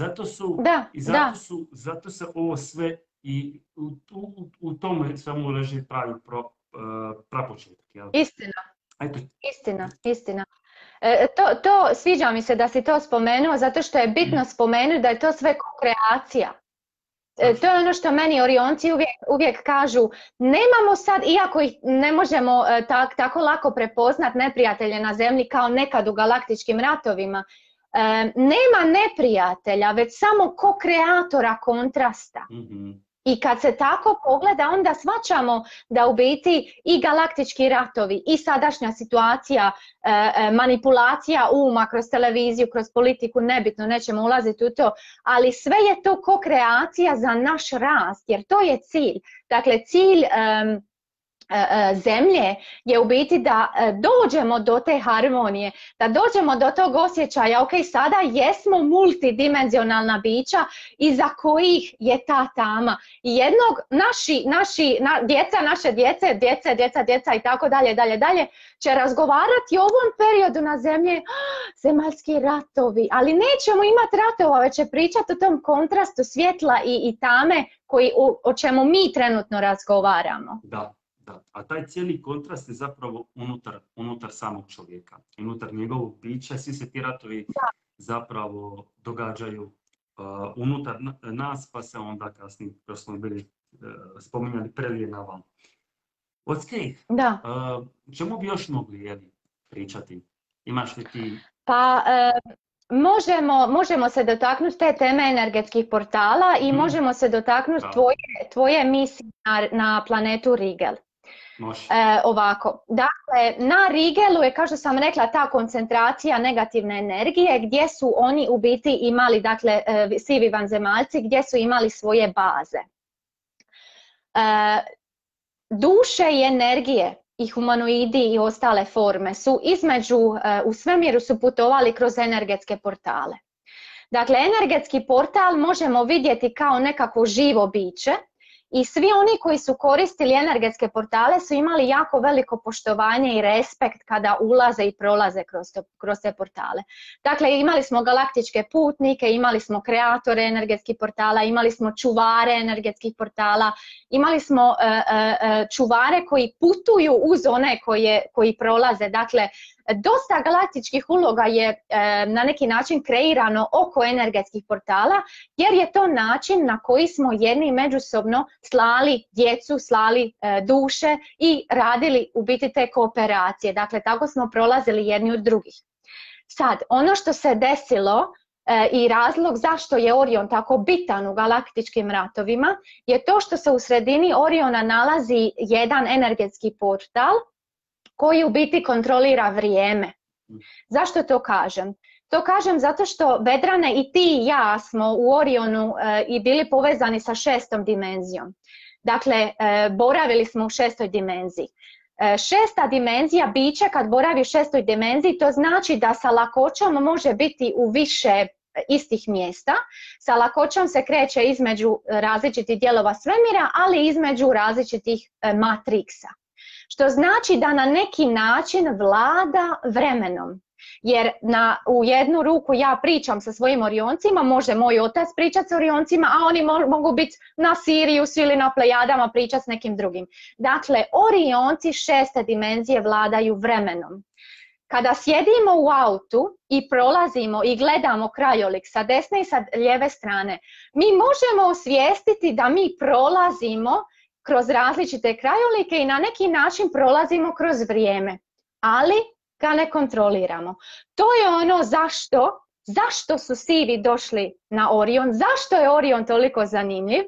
zato se ovo sve i u tome samo leži pravi prapočetak. Istina. To sviđa mi se da si to spomenuo, zato što je bitno spomenuti da je to sve kokreacija. To je ono što meni Orionci uvijek kažu, nemamo sad, iako ih ne možemo tako lako prepoznat neprijatelje na zemlji kao nekad u galaktičkim ratovima, nema neprijatelja, već samo kokreatora kontrasta. I kad se tako pogleda, onda shvaćamo da u biti i galaktički ratovi i sadašnja situacija, manipulacija uma kroz televiziju, kroz politiku, nebitno, nećemo ulaziti u to, ali sve je to kokreacija za naš rast, jer to je cilj. Dakle, cilj zemlje je u biti da dođemo do te harmonije, da dođemo do tog osjećaja, ok, sada jesmo multidimenzionalna bića iza kojih je ta tama. I jednog, naše djeca i tako dalje, će razgovarati o ovom periodu na zemlji, zemaljski ratovi, ali nećemo imati ratova, već će pričati o tom kontrastu svjetla i tame o čemu mi trenutno razgovaramo. Da. A taj cijeli kontrast je zapravo unutar samog čovjeka, unutar njegovog bića. Svi se ti ratovi zapravo događaju unutar nas, pa se onda kasnije, kao smo bili spominjali, prelije na van. Okej, čemu bi još mogli pričati? Imaš li ti... Pa... Možemo se dotaknuti te teme energetskih portala i možemo se dotaknuti tvoje misije na planetu Rigel. Ovako, dakle, na Rigelu je, kao što sam rekla, ta koncentracija negativne energije gdje su oni u biti imali, dakle, sivi vanzemaljci, gdje su imali svoje baze. Duše i energije i humanoidi i ostale forme su u svemiru su putovali kroz energetske portale. Dakle, energetski portal možemo vidjeti kao nekakvo živo biće i svi oni koji su koristili energetske portale su imali jako veliko poštovanje i respekt kada ulaze i prolaze kroz te portale. Dakle, imali smo galaktičke putnike, imali smo kreatore energetskih portala, imali smo čuvare energetskih portala, imali smo čuvare koji putuju uz one koji prolaze. Dakle, dosta galaktičkih uloga je na neki način kreirano oko energetskih portala, jer je to način na koji smo jedni međusobno slali djecu, slali duše i radili u biti te kooperacije. Dakle, tako smo prolazili jedni od drugih. Sad, ono što se desilo i razlog zašto je Orion tako bitan u galaktičkim ratovima je to što se u sredini Oriona nalazi jedan energetski portal koji u biti kontrolira vrijeme. Zašto to kažem? To kažem zato što Vedrane i ti i ja smo u Orionu i bili povezani sa 6. dimenzijom. Dakle, boravili smo u 6. dimenziji. 6. dimenzija biće kad boravi u 6. dimenziji, to znači da sa lakoćom može biti u više istih mjesta. Sa lakoćom se kreće između različitih dijelova svemira, ali između različitih matriksa. Što znači da na neki način vlada vremenom. Jer u jednu ruku ja pričam sa svojim Orioncima, može moj otac pričati s Orioncima, a oni mogu biti na Siriusu ili na Plejadama pričati s nekim drugim. Dakle, Orionci 6. dimenzije vladaju vremenom. Kada sjedimo u autu i prolazimo i gledamo krajolik sa desne i sa lijeve strane, mi možemo osvijestiti da mi prolazimo kroz različite krajolike i na neki način prolazimo kroz vrijeme, ali ga ne kontroliramo. To je ono zašto su sivi došli na Orion, zašto je Orion toliko zanimljiv,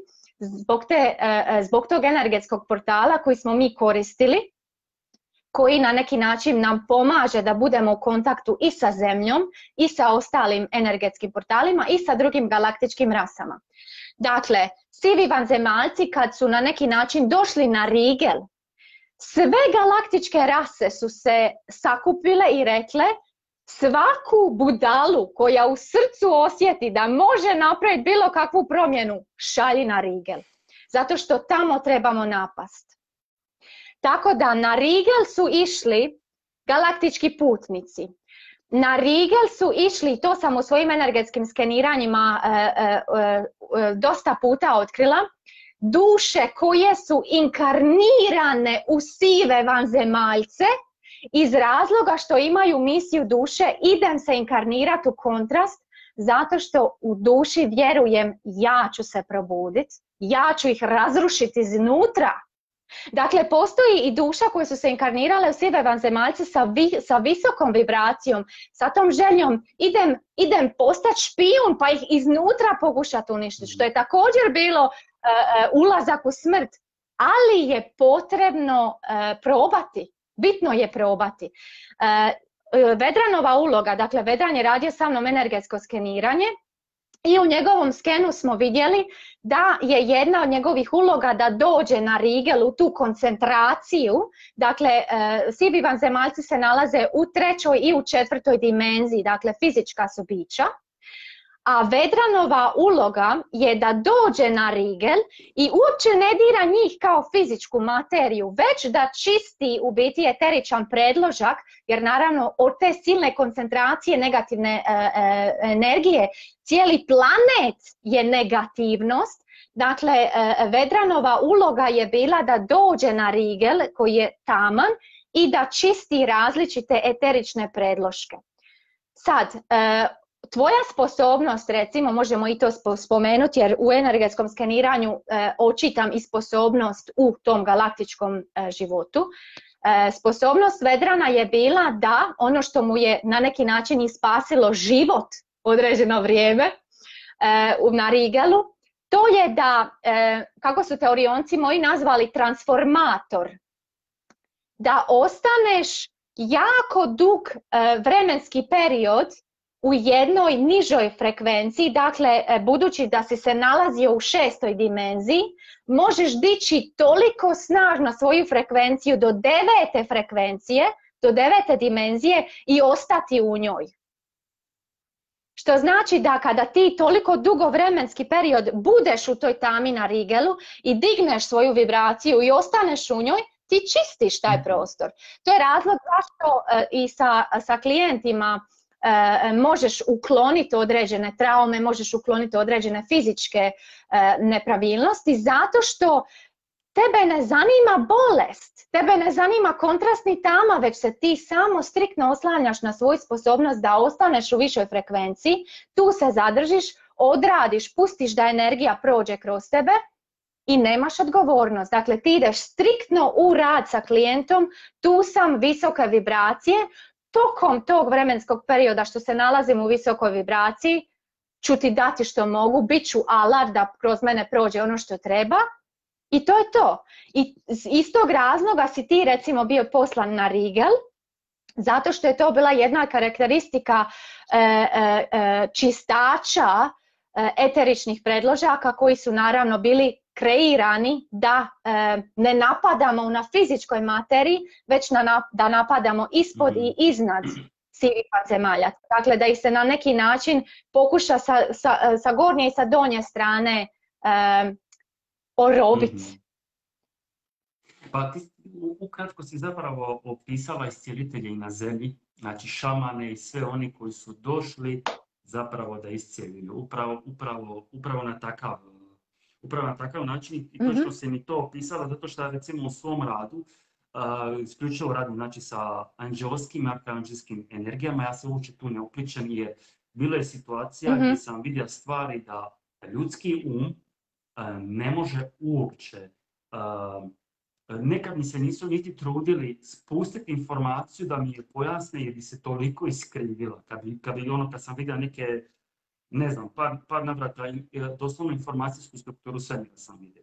zbog tog energetskog portala koji smo mi koristili, koji na neki način nam pomaže da budemo u kontaktu i sa Zemljom, i sa ostalim energetskim portalima, i sa drugim galaktičkim rasama. Dakle, sivi vanzemaljci kad su na neki način došli na Rigel, sve galaktičke rase su se sakupile i rekle svaku budalu koja u srcu osjeti da može napraviti bilo kakvu promjenu, šalji na Rigel. Zato što tamo trebamo napast. Tako da na Rigel su išli galaktički putnici. Na Rigel su išli, to sam u svojim energetskim skeniranjima dosta puta otkrila, duše koje su inkarnirane u sive vanzemaljce iz razloga što imaju misiju duše, idem se inkarnirati u kontrast, zato što u duši vjerujem ja ću se probuditi, ja ću ih razrušiti iznutra. Dakle, postoji i duša koje su se inkarnirale u sive vanzemaljce sa visokom vibracijom, sa tom željom idem postati špijun pa ih iznutra pokušati uništiti, što je također bilo ulazak u smrt, ali je potrebno probati, bitno je probati. Vedranova uloga, dakle Vedran je radio sa mnom energetsko skeniranje i u njegovom skenu smo vidjeli da je jedna od njegovih uloga da dođe na Rigel u tu koncentraciju, dakle sivi vanzemaljci se nalaze u 3. i u 4. dimenziji, dakle fizička su bića. A Vedranova uloga je da dođe na Rigel i uopće ne dira njih kao fizičku materiju, već da čisti u biti eteričan predložak, jer naravno od te silne koncentracije negativne energije cijeli planet je negativnost. Dakle, Vedranova uloga je bila da dođe na Rigel koji je taman i da čisti različite eterične predloške. Sad, tvoja sposobnost, recimo, možemo i to spomenuti jer u energetskom skeniranju očitam i sposobnost u tom galaktičkom životu. Sposobnost Vedrana je bila da ono što mu je na neki način i spasilo život određeno vrijeme na Rigelu, to je da, kako su teorionci moji nazvali, transformator. Da ostaneš jako dug vremenski period u jednoj nižoj frekvenciji, dakle, budući da si se nalazio u 6. dimenziji, možeš dići toliko snažno svoju frekvenciju do 9. frekvencije, do 9. dimenzije i ostati u njoj. Što znači da kada ti toliko dugo vremenski period budeš u toj tami na Rigelu i digneš svoju vibraciju i ostaneš u njoj, ti čistiš taj prostor. To je razlog zašto i sa klijentima možeš ukloniti određene traume, možeš ukloniti određene fizičke nepravilnosti, zato što tebe ne zanima bolest, tebe ne zanima kontrastni tama, već se ti samo striktno oslanjaš na svoju sposobnost da ostaneš u višoj frekvenciji, tu se zadržiš, odradiš, pustiš da energija prođe kroz tebe i nemaš odgovornost. Dakle, ti ideš striktno u rad sa klijentom, tu sam visoke vibracije, tokom tog vremenskog perioda što se nalazim u visokoj vibraciji, ću ti dati što mogu, bit ću alat da kroz mene prođe ono što treba i to je to. I iz tog razloga si ti recimo bio poslan na Rigel, zato što je to bila jedna karakteristika čistača eteričnih predložaka koji su naravno bili kreirani da ne napadamo na fizičkoj materiji, već da napadamo ispod i iznad sivih vanzemaljaca. Dakle, da ih se na neki način pokuša sa gornje i sa donje strane orobiti. Pa ti ukratko si zapravo opisala iscijelitelje i na zemlji, znači šamane i sve oni koji su došli zapravo da iscijeljuju. Upravo na takav način i to što si mi to opisala, zato što recimo u svom radu isključivo radim znači, sa anđelskim i arkanđelskim energijama, ja se uopće tu ne upličem jer bilo je situacija gdje sam vidio stvari da ljudski ne može uopće, nekad mi se nisu niti trudili spustiti informaciju da mi je pojasne jer bi se toliko iskrivila. Kad sam vidio neke, ne znam, par navrata, doslovno informacijsku strukturu svemira sam vidio.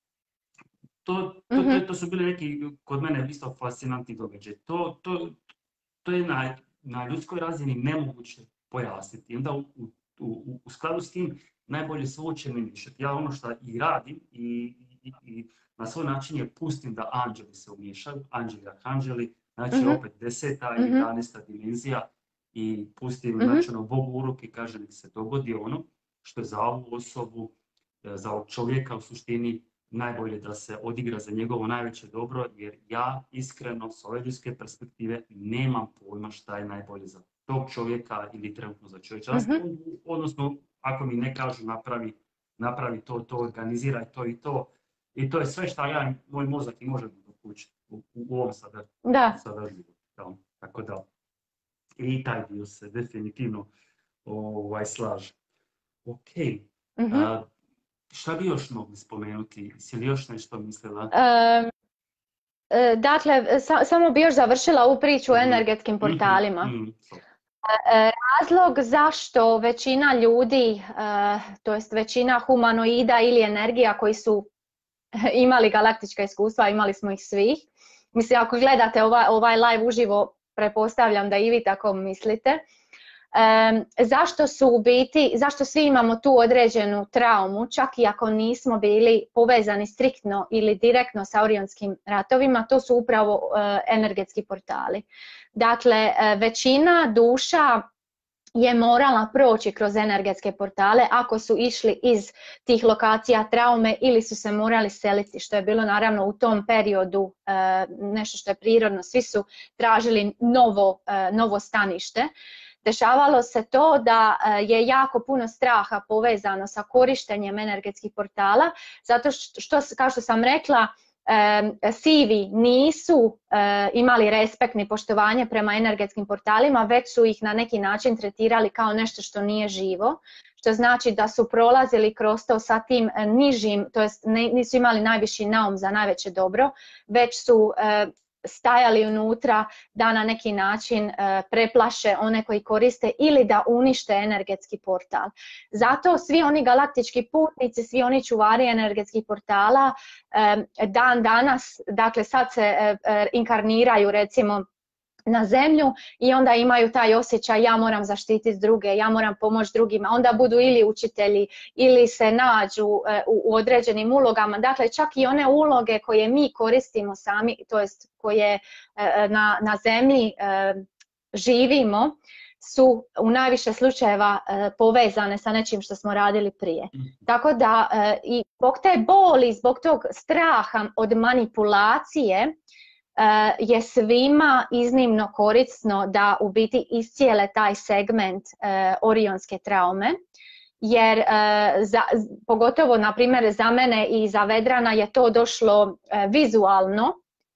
To su bili neki, kod mene, isto fascinantni događaj. To je na ljudskoj razini nemoguće pojasniti. I onda u skladu s tim najbolje svuče mirišati. Ja ono što i radim i na svoj način je pustim da anđeli se umiješaju, anđeli arhanđeli, znači opet 10. i 11. dimenzija i pustim znači, Bogu u ruke i kaže nek se dogodi ono što je za ovu osobu, za ovog čovjeka u suštini najbolje da se odigra za njegovo najveće dobro, jer ja iskreno s ove ljudske perspektive nemam pojma šta je najbolje za tog čovjeka ili trenutno za čovječanstvo, odnosno ako mi ne kažu napravi to, organiziraj to i to. I to je sve što ja, moj mozak i može dokućiti u ovom sada životu. Tako da, i taj dio se definitivno slaže. Ok. Šta bi još mogli spomenuti? Si li još nešto mislila? Dakle, samo bi još završila ovu priču o energetskim portalima. Razlog zašto većina ljudi, to jest većina humanoida ili energija koji su imali galaktička iskustva, imali smo ih svih. Mislim, ako gledate ovaj live uživo, pretpostavljam da i vi tako mislite. Zašto svi imamo tu određenu traumu, čak i ako nismo bili povezani striktno ili direktno sa orionskim ratovima, to su upravo energetski portali. Dakle, većina duša je morala proći kroz energetske portale ako su išli iz tih lokacija traume ili su se morali seliti, što je bilo naravno u tom periodu nešto što je prirodno. Svi su tražili novo stanište. Dešavalo se to da je jako puno straha povezano sa korištenjem energetskih portala, zato što, kao što sam rekla, sivi nisu imali respekt ni poštovanje prema energetskim portalima, već su ih na neki način tretirali kao nešto što nije živo, što znači da su prolazili kroz to sa tim nižim, to jest nisu imali najviši naum za najveće dobro, već su stajali unutra da na neki način preplaše one koji koriste ili da unište energetski portal. Zato svi oni galaktički putnici, svi oni čuvari energetskih portala dan danas, dakle sad se inkarniraju recimo na zemlju i onda imaju taj osjećaj ja moram zaštititi druge, ja moram pomoći drugima, onda budu ili učitelji ili se nađu u određenim ulogama. Dakle, čak i one uloge koje mi koristimo sami, to jest koje na zemlji živimo, su u najviše slučajeva povezane sa nečim što smo radili prije. Tako da i zbog te boli, zbog tog straha od manipulacije, je svima iznimno korisno da u biti iscijele taj segment orionske traume, jer pogotovo na primjer za mene i za Vedrana je to došlo vizualno,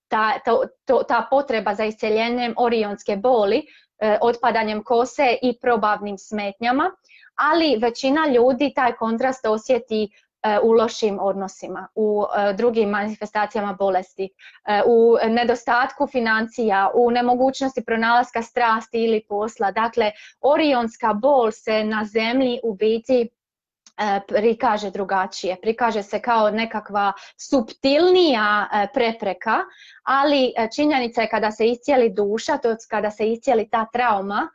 ta potreba za iscijeljenjem orionske boli, otpadanjem kose i probavnim smetnjama, ali većina ljudi taj kontrast osjeti u lošim odnosima, u drugim manifestacijama bolesti, u nedostatku financija, u nemogućnosti pronalaska strasti ili posla. Dakle, orionska bol se na zemlji u biti prikaže drugačije. Prikaže se kao nekakva suptilnija prepreka, ali činjenica je kada se iscijeli duša, to je kada se iscijeli ta trauma,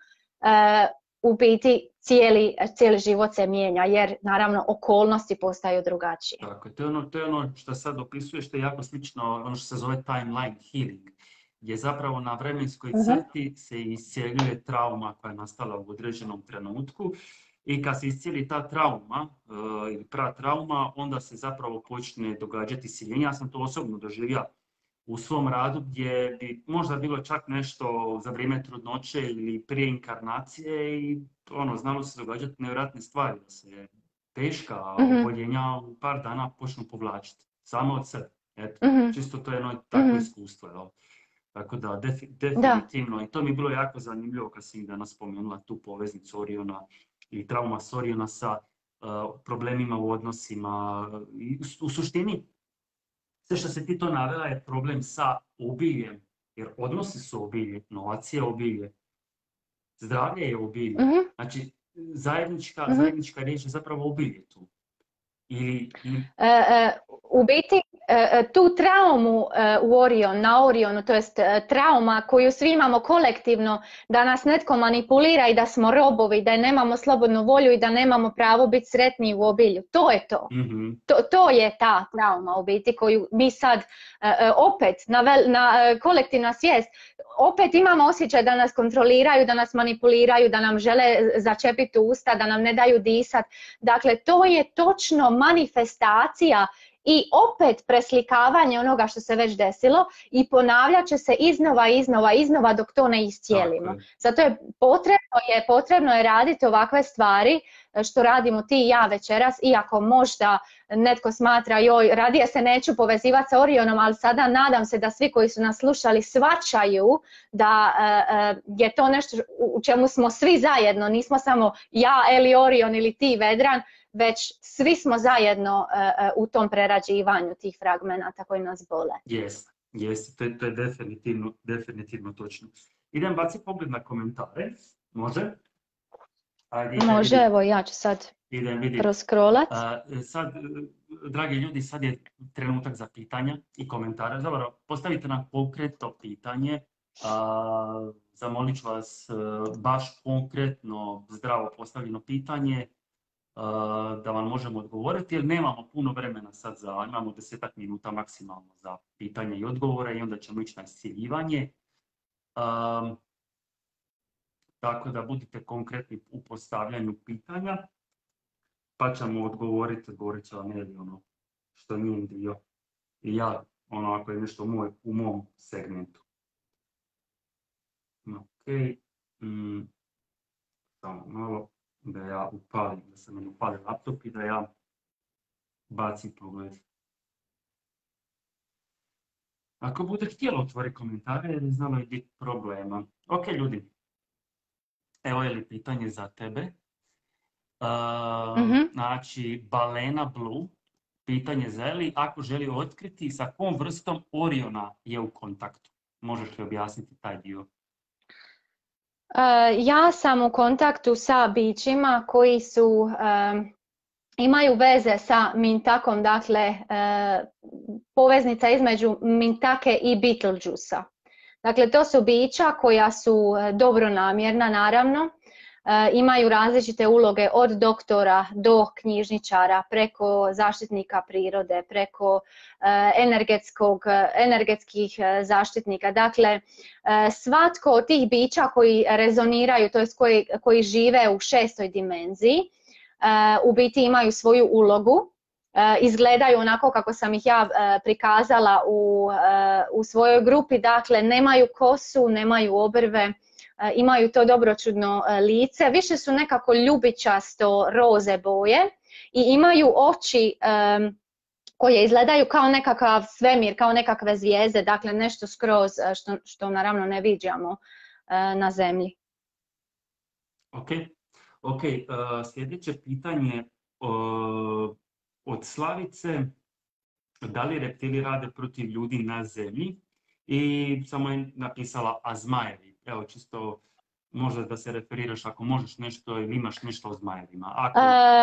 u biti cijeli život se mijenja, jer naravno okolnosti postaju drugačije. Tako, to je ono što sad opisuješ, što je jako slično ono što se zove timeline healing, gdje zapravo na vremenskoj crti se iscijeljuje trauma koja je nastala u određenom trenutku i kad se iscijeli ta trauma ili pratrauma, onda se zapravo počne događati siljenje. Ja sam to osobno doživio u svom radu gdje bi možda bilo čak nešto za vrijeme trudnoće ili prije inkarnacije i znalo se događati nevjerojatne stvari, da se teška oboljenja u par dana počnu povlačiti, samo od sebe. Eto, čisto to je jedno takvo iskustvo. Jel? Tako da, definitivno. I to mi je bilo jako zanimljivo kad si danas spomenula tu poveznicu Oriona i trauma s Oriona sa problemima u odnosima. I u suštini, sve što se ti to navela je problem sa obiljem, jer odnosi su obilje, novac je obilje, zdravlje je obilje. Znači, zajednička riječ je zapravo obilje tu. U biti, tu traumu u na Orionu, to jest trauma koju svi imamo kolektivno, da nas netko manipulira i da smo robovi, da nemamo slobodnu volju i da nemamo pravo biti sretni u obilju. To je to. To je ta trauma u biti koju mi sad opet na kolektivna svijest opet imamo osjećaj da nas kontroliraju, da nas manipuliraju, da nam žele začepiti usta, da nam ne daju disat. Dakle, to je točno manifestacija i opet preslikavanje onoga što se već desilo i ponavljat će se iznova dok to ne iscijelimo. Zato je potrebno je raditi ovakve stvari što radimo ti i ja večeras, iako možda netko smatra joj, radije se neću povezivati sa Orionom, ali sada nadam se da svi koji su nas slušali shvaćaju da je to nešto u čemu smo svi zajedno, nismo samo ja, Eli Orion ili ti Vedran, već svi smo zajedno u tom prerađivanju tih fragmenata koji nas bole. Jest, to je definitivno točno. Idem baciti pogled na komentare, može? Ajde, može, evo ja ću sad proskrolat. Sad, dragi ljudi, sad je trenutak za pitanja i komentare. Dobro, postavite nam konkretno pitanje. Zamolit ću vas baš konkretno, zdravo postavljeno pitanje da vam možemo odgovoriti, jer nemamo puno vremena sad imamo 10 minuta maksimalno za pitanje i odgovore i onda ćemo ići na iscijeljivanje. Tako da budite konkretni u postavljanju pitanja, pa ćemo odgovorit će vam ono što je njen dio. I ja, ako je nešto u mom segmentu. Ok, samo malo da ja upalim, da se meni upali laptop i da ja bacim pogled. Ako bude htjelo otvori komentare, jer je znalo i biti problema. Ok, ljudi. Evo je li pitanje za tebe. Znači, Balena Blue, pitanje za Eli, ako želi otkriti sa kom vrstom Oriona je u kontaktu. Možeš li objasniti taj dio? Ja sam u kontaktu sa bićima koji imaju veze sa Mintakom, dakle poveznica između Mintake i Betelgeusea. Dakle, to su bića koja su dobronamjerna, naravno, imaju različite uloge od doktora do knjižničara, preko zaštitnika prirode, preko energetskih zaštitnika. Dakle, svatko od tih bića koji rezoniraju, to jest koji žive u 6. dimenziji, u biti imaju svoju ulogu. Izgledaju onako kako sam ih ja prikazala u svojoj grupi, dakle nemaju kosu, nemaju obrve, imaju to dobročudno lice, više su nekako ljubičasto roze boje i imaju oči koje izgledaju kao nekakav svemir, kao nekakve zvijezde, dakle nešto skroz što naravno ne viđamo na zemlji. Ok, sljedeće pitanje od Slavice, da li reptili rade protiv ljudi na zemlji, i samo je napisala a zmajevi. Evo čisto možda da se referiraš ako možeš nešto ili imaš nešto o zmajevima.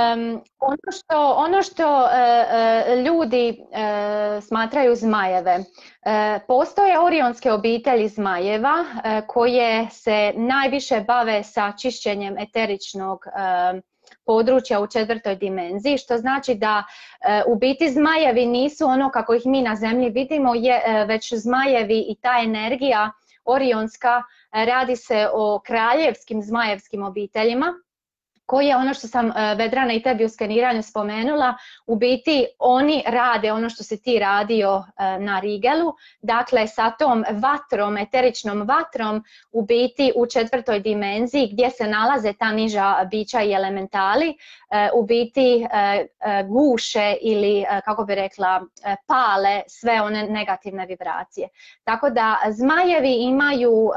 Ono što ljudi smatraju zmajeve, postoje orionske obitelji zmajeva koje se najviše bave sa čišćenjem eteričnog područja u 4. dimenziji, što znači da u biti zmajevi nisu ono kako ih mi na zemlji vidimo, već zmajevi i ta energija orionska, radi se o kraljevskim zmajevskim obiteljima, koje je ono što sam Vedrana i tebi u skeniranju spomenula, u biti oni rade ono što si ti radio na Rigelu, dakle sa tom vatrom, eteričnom vatrom, u biti u 4. dimenziji gdje se nalaze ta niža bića i elementali, u biti guše ili, kako bi rekla, pale sve one negativne vibracije. Tako da zmajevi imaju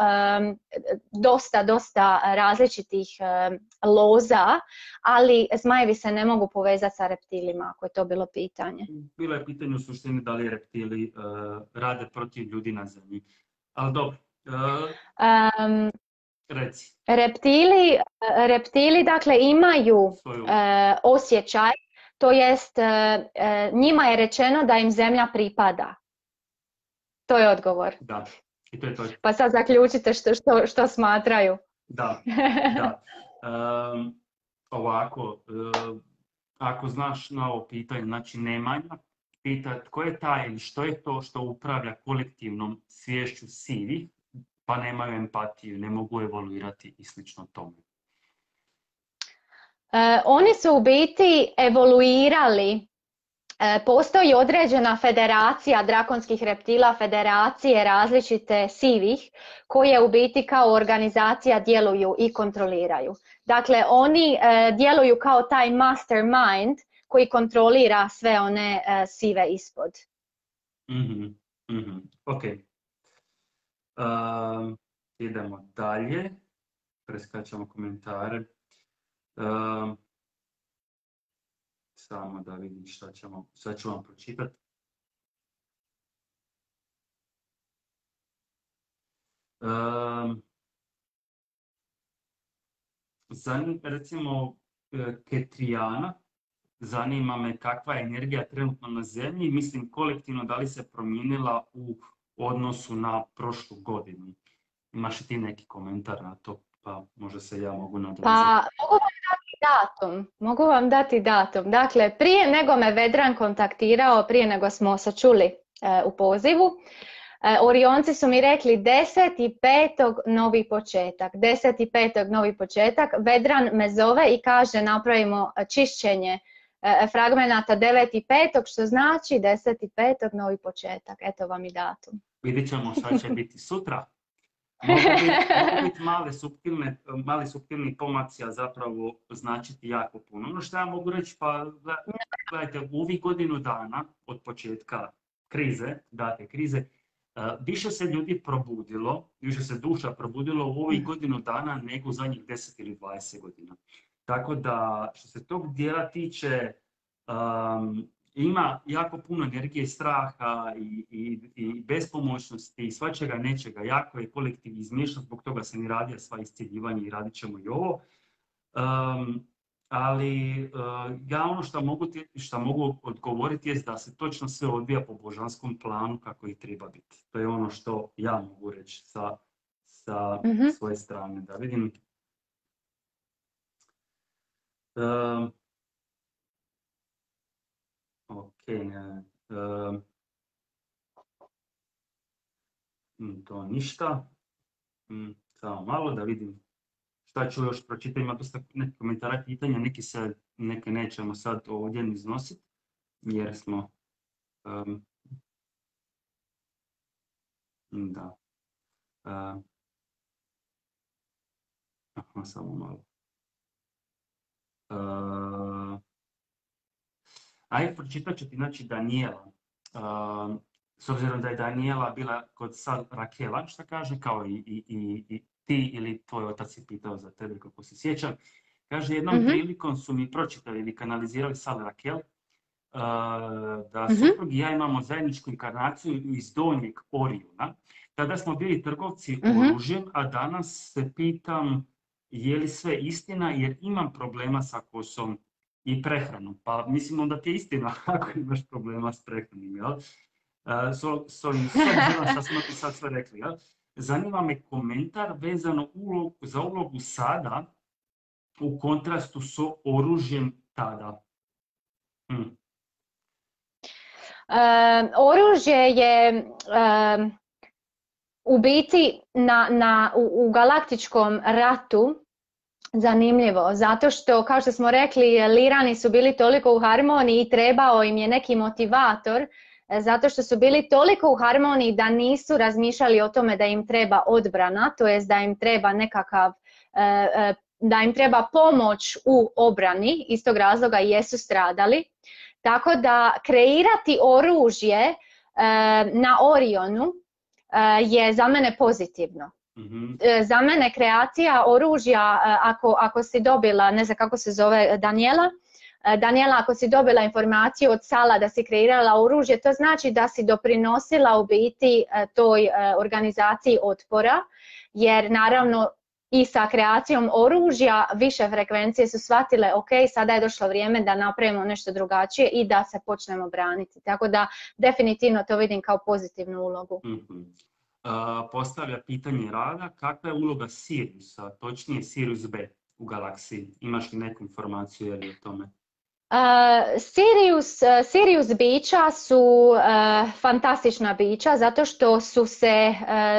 dosta različitih loza, ali zmajevi se ne mogu povezati sa reptilima, ako je to bilo pitanje. Bilo je pitanje u suštini da li reptili rade protiv ljudi na zemlji. Ali dobro. Reci. Reptili dakle imaju osjećaj to jest njima je rečeno da im zemlja pripada. To je odgovor. Da, i to je to. Pa sad zaključite što smatraju. Da, da. Ovako, ako znaš na ovo pitanje, znači Nemanja pita tko je taj ili što je to što upravlja kolektivnom sviješću sivih, pa nemaju empatiju, ne mogu evoluirati i slično tome. Oni su u biti evoluirali. Postoji određena federacija drakonskih reptila, federacije različite sivih, koje u biti kao organizacija djeluju i kontroliraju. Dakle, oni djeluju kao taj mastermind koji kontrolira sve one sive ispod. Ok. Idemo dalje. Preskačemo komentare. Samo da vidim šta ću vam pročitati. Recimo Ketrijana, zanima me kakva je energija trenutno na zemlji, mislim kolektivno da li se promijenila u odnosu na prošlu godinu. Imaš li ti neki komentar na to, pa možda se ja mogu nadovezati? Pa mogu vam dati datum. Dakle, prije nego me Vedran kontaktirao, prije nego smo se čuli u pozivu, Orionci su mi rekli 10.5. novi početak. 10.5. novi početak. Vedran me zove i kaže napravimo čišćenje fragmenata 9.5. što znači 10.5. novi početak. Eto vam i datum. Vidjet ćemo šta će biti sutra. Mogu biti mali suptilni pomaci, a zapravo značiti jako puno. Ono što ja mogu reći, pa gledajte, u ovih godinu dana od početka krize, više se ljudi probudilo, više se duša probudilo u ovih godinu dana nego u zadnjih 10 ili 20 godina. Tako da, što se tog dijela tiče, ima jako puno energije, straha i bespomoćnosti i svačega nečega. Jako je kolektiv izmišljen, zbog toga se mi radi sva iscjeljivanje i radit ćemo i ovo. Ali ja ono što mogu odgovoriti je da se točno sve odvija po božanskom planu kako i treba biti. To je ono što ja mogu reći sa svoje strane. Da vidim. Ok, to ništa. Samo malo da vidim šta ću još pročitati. Ima dosta nekih komentara, pitanja, neke nećemo sad ovdje iznositi, jer smo... da. Samo malo. Ajde, pročitat ću ti, znači, Danijela. S obzirom da je Danijela bila kod Sal Rakela, što kaže, kao i ti ili tvoj otac je pitao za tebe, kako se sjećam. Kaže, jednom prilikom su mi pročitali ili kanalizirali Sal Rakel, da suprug i ja imamo zajedničku inkarnaciju iz donjeg Orijuna. Tada smo bili trgovci oružjem, a danas se pitam je li sve istina, jer imam problema sa kosom i prehranom. Pa mislim onda ti je istina ako imaš problema s prehranom, jel? S ovim što smo ti sad sve rekli, jel? Zanima me komentar vezano za ulogu sada u kontrastu s oružjem tada. Oružje je u biti u galaktičkom ratu zanimljivo, zato što, kao što smo rekli, Lirani su bili toliko u harmoniji i trebao im je neki motivator, zato što su bili toliko u harmoniji da nisu razmišljali o tome da im treba odbrana, to jest da im treba da im treba pomoć u obrani, iz tog razloga jesu stradali. Tako da kreirati oružje na Orionu je za mene pozitivno. Za mene kreacija oružja, ako si dobila, ne znam kako se zove, Danijela, ako si dobila informaciju od Sala da si kreirala oružje, to znači da si doprinosila u biti toj organizaciji otpora, jer naravno i sa kreacijom oružja više frekvencije su shvatile ok, sada je došlo vrijeme da napravimo nešto drugačije i da se počnemo braniti. Tako da definitivno to vidim kao pozitivnu ulogu. Postavlja pitanje Rada, kakva je uloga Siriusa, točnije Sirius B u galaksiji? Imaš li neku informaciju o tome? Sirius bića su fantastična bića zato što su se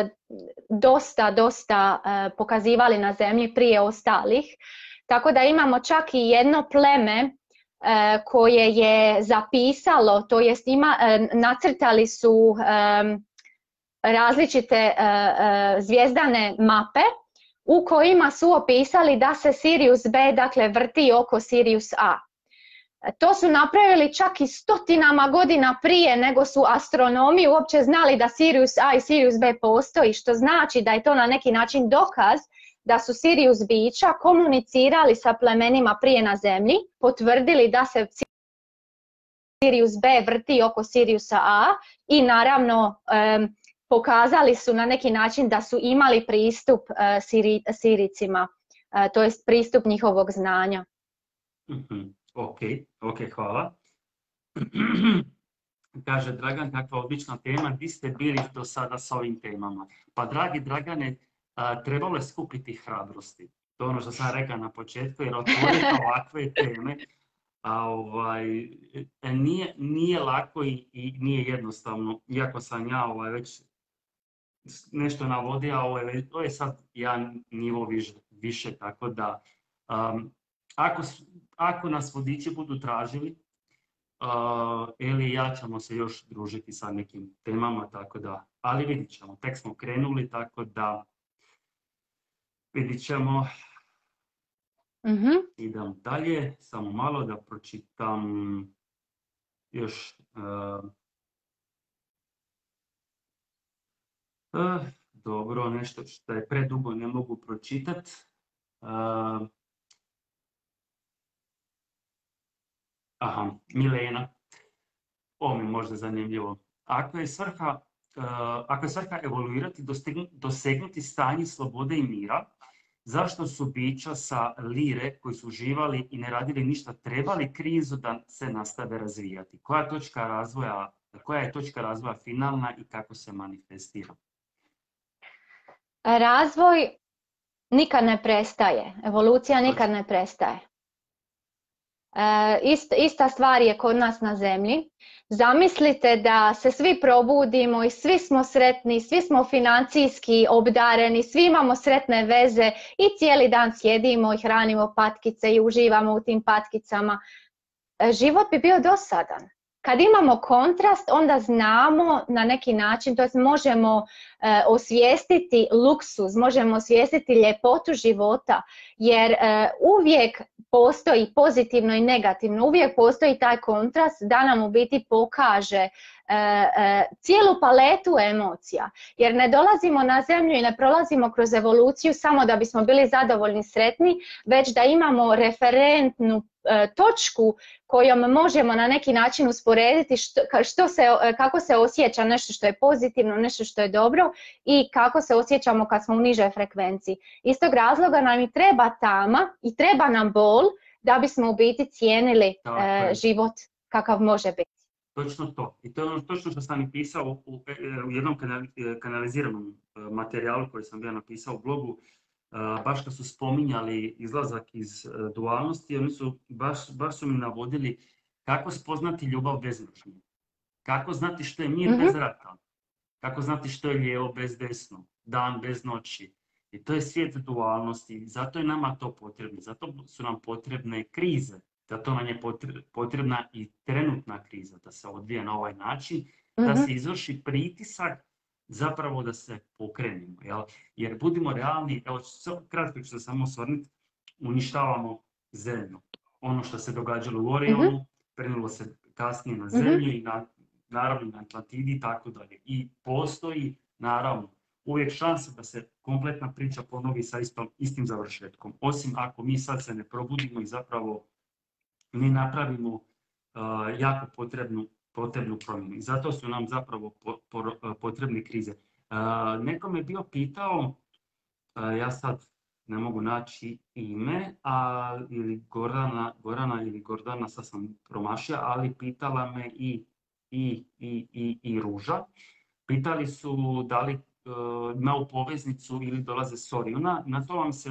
dosta pokazivali na zemlji prije ostalih. Tako da imamo čak i jedno pleme koje je zapisalo, to jest nacrtali su različite zvijezdane mape u kojima su opisali da se Sirius B dakle vrti oko Sirius A. To su napravili čak i stotinama godina prije nego su astronomi uopće znali da Sirius A i Sirius B postoji, što znači da je to na neki način dokaz da su Sirius bića komunicirali sa plemenima prije na Zemlji, potvrdili da se Sirius B vrti oko Siriusa A i naravno pokazali su na neki način da su imali pristup Siricima, to jest pristup njihovog znanja. Ok, hvala. Kaže Dragan, kakva odlična tema, gdje ste bili do sada s ovim temama? Pa dragi Dragane, trebalo je skupiti hrabrosti. To je ono što sam rekao na početku, jer otvoriti ovakve teme nije lako i nije jednostavno. Iako sam ja već nešto navodio, ovo je sad jedan nivo više, tako da ako nas vodiči budu tražili, Eli i ja ćemo se još družiti sa nekim temama, tako da, ali vidit ćemo, tek smo krenuli, tako da vidit ćemo. Idem dalje, samo malo da pročitam još. Dobro, nešto što je predugo ne mogu pročitati. Milena, ovo mi je možda zanimljivo. Ako je svrha evoluirati, dosegnuti stanje slobode i mira, zašto su bića sa Lire koji su uživali i ne radili ništa trebali krizu da se nastave razvijati? Koja je točka razvoja finalna i kako se manifestira? Razvoj nikad ne prestaje, evolucija nikad ne prestaje. Ista stvar je kod nas na Zemlji. Zamislite da se svi probudimo i svi smo sretni, svi smo financijski obdareni, svi imamo sretne veze i cijeli dan sjedimo i hranimo patkice i uživamo u tim patkicama. Život bi bio dosadan. Kad imamo kontrast, onda znamo na neki način, to jest možemo osvijestiti luksuz, možemo osvijestiti ljepotu života, jer uvijek postoji pozitivno i negativno, uvijek postoji taj kontrast da nam u biti pokaže cijelu paletu emocija, jer ne dolazimo na Zemlju i ne prolazimo kroz evoluciju samo da bismo bili zadovoljni, sretni, već da imamo referentnu točku kojom možemo na neki način usporediti kako se osjeća nešto što je pozitivno, nešto što je dobro i kako se osjećamo kad smo u nižoj frekvenciji. Iz tog razloga nam i treba tama i treba nam bol da bismo u biti cijenili život kakav može biti. Točno to. I to je ono točno što sam i pisao u jednom kanaliziranom materijalu koji sam bio napisao u blogu. Baš kad su spominjali izlazak iz dualnosti, oni su baš su mi navodili kako spoznati ljubav bez mržnje. Kako znati što je mir bez rata. Kako znati što je lijevo bez desno. Dan bez noći. I to je svijet dualnosti. Zato je nama to potrebno. Zato su nam potrebne krize. Zato nam je potrebna i trenutna kriza da se odvija na ovaj način. Da se izvrši pritisak zapravo da se pokrenemo, jer budimo realni, evo kratko ću se samo osvrnuti, uništavamo Zemlju. Ono što se događalo u Orionu, prenulo se kasnije na Zemlju i naravno na Atlantidi i tako dalje. I postoji naravno uvijek šansa da se kompletna priča ponovi sa istim završetkom. Osim ako mi sad se ne probudimo i zapravo mi napravimo jako potrebnu promjenu. I zato su nam zapravo potrebne krize. Neko me bio pitao, ja sad ne mogu naći ime, ili Gorana ili Gordana, sad sam promašio, ali pitala me i Ruža. Pitali su da li imaju poveznicu ili dolaze s Oriona. Na to vam se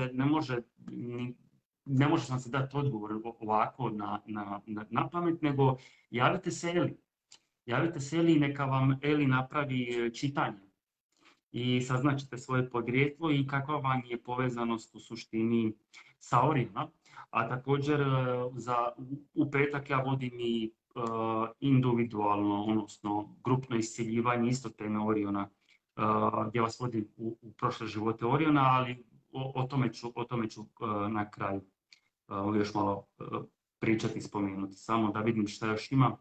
ne može vam se dati odgovor ovako na pamet, nego javite se Eli. Javite se Eli i neka vam Eli napravi čitanje. I saznaćete svoje podrijetlo i kakva vam je povezanost u suštini sa Oriona. A također u petak ja vodim i individualno, odnosno grupno iscjeljivanje, isto teme Oriona, gdje vas vodim u prošle živote Oriona, ali o tome ću na kraju još malo pričati i spomenuti. Samo da vidim šta još ima.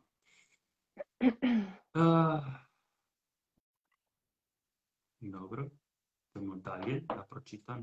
Dobro, idemo dalje, da pročitam.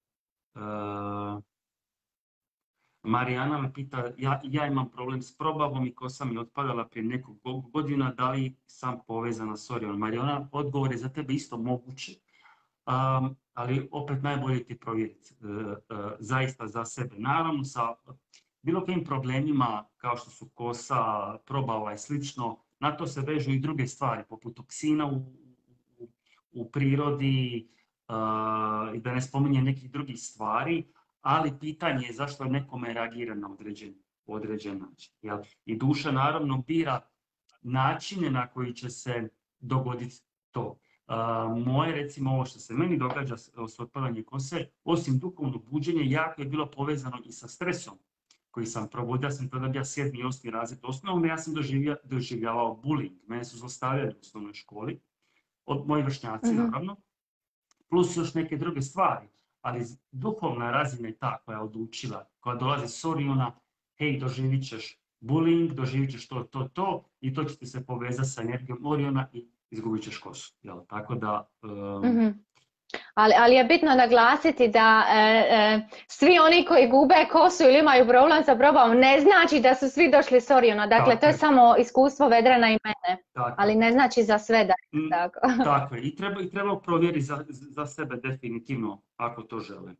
Marijana me pita, ja imam problem s probavom i kosa mi otpadala prije nekog godina, da li sam povezana s Orionom? Marijana, odgovor je za tebe isto moguće, ali opet najbolje ti provjeriti zaista za sebe. Naravno, sa bilo kojim problemima kao što su kosa, probava i slično, na to se vežu i druge stvari, poput toksina u prirodi, i da ne spominjem nekih drugih stvari, ali pitanje je zašto nekome reagira na određen način. Jel? I duša naravno bira načine na koji će se dogoditi to. Moje, recimo, ovo što se meni događa s otpadanjem kose, osim duhovnog buđenja, jako je bilo povezano i sa stresom koji sam provodio. Ja sam tada bio 7. i 8. razred osnovne, ja sam doživljavao bullying. Mene su zlostavljali u osnovnoj školi, od moji vršnjaci, naravno, plus još neke druge stvari. Ali duhovna razina je ta koja je odlučila, koja dolazi s Oriona, hej, doživit ćeš bullying, doživit ćeš to, i to će ti se povezati sa energijom Oriona i izgubit ćeš kosu. Jel? Tako da... Ali je bitno naglasiti da svi oni koji gube kosu ili imaju problem sa probavom ne znači da su svi došli s Oriona. Dakle, to je samo iskustvo Vedrana i mene, ali ne znači za sve da je tako. Tako je. I treba provjeriti za sebe definitivno ako to žele.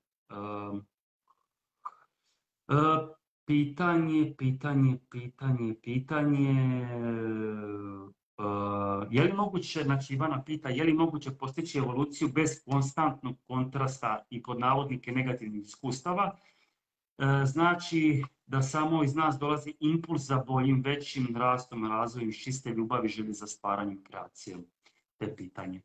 Pitanje. Je li moguće, znači Ivana pita, je li moguće postići evoluciju bez konstantnog kontrasta i pod navodnike negativnih iskustava? Znači da samo iz nas dolazi impuls za boljim, većim rastom, razvojem iz čiste ljubavi, želje za stvaranjem kreacije. To je pitanje.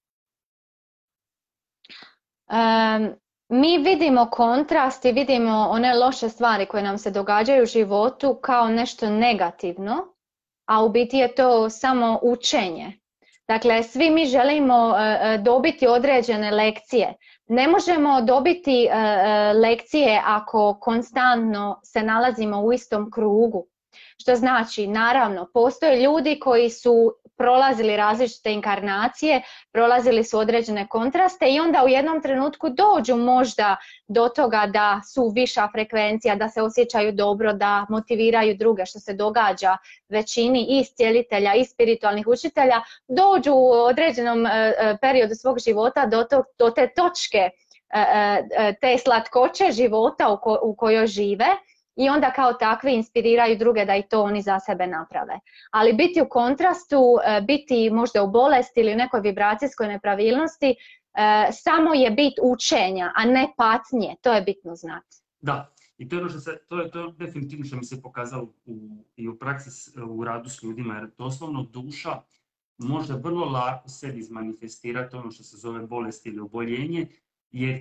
Mi vidimo kontrast i vidimo one loše stvari koje nam se događaju u životu kao nešto negativno, a u biti je to samo učenje. Dakle, svi mi želimo dobiti određene lekcije. Ne možemo dobiti lekcije ako konstantno se nalazimo u istom krugu. Što znači, naravno, postoje ljudi koji su prolazili različite inkarnacije, prolazili su određene kontraste i onda u jednom trenutku dođu možda do toga da su viša frekvencija, da se osjećaju dobro, da motiviraju druge, što se događa većini i iscijelitelja i spiritualnih učitelja, dođu u određenom periodu svog života do te točke, te slatkoće života u kojoj žive. I onda kao takvi inspiriraju druge da i to oni za sebe naprave. Ali biti u kontrastu, biti možda u bolesti ili u nekoj vibracijskoj nepravilnosti, samo je bit učenja, a ne patnje. To je bitno znati. Da, i to je ono to je definitivno što mi se pokazalo i u praksi u radu s ljudima, jer doslovno duša može vrlo lako sebi izmanifestirati ono što se zove bolest ili oboljenje, jer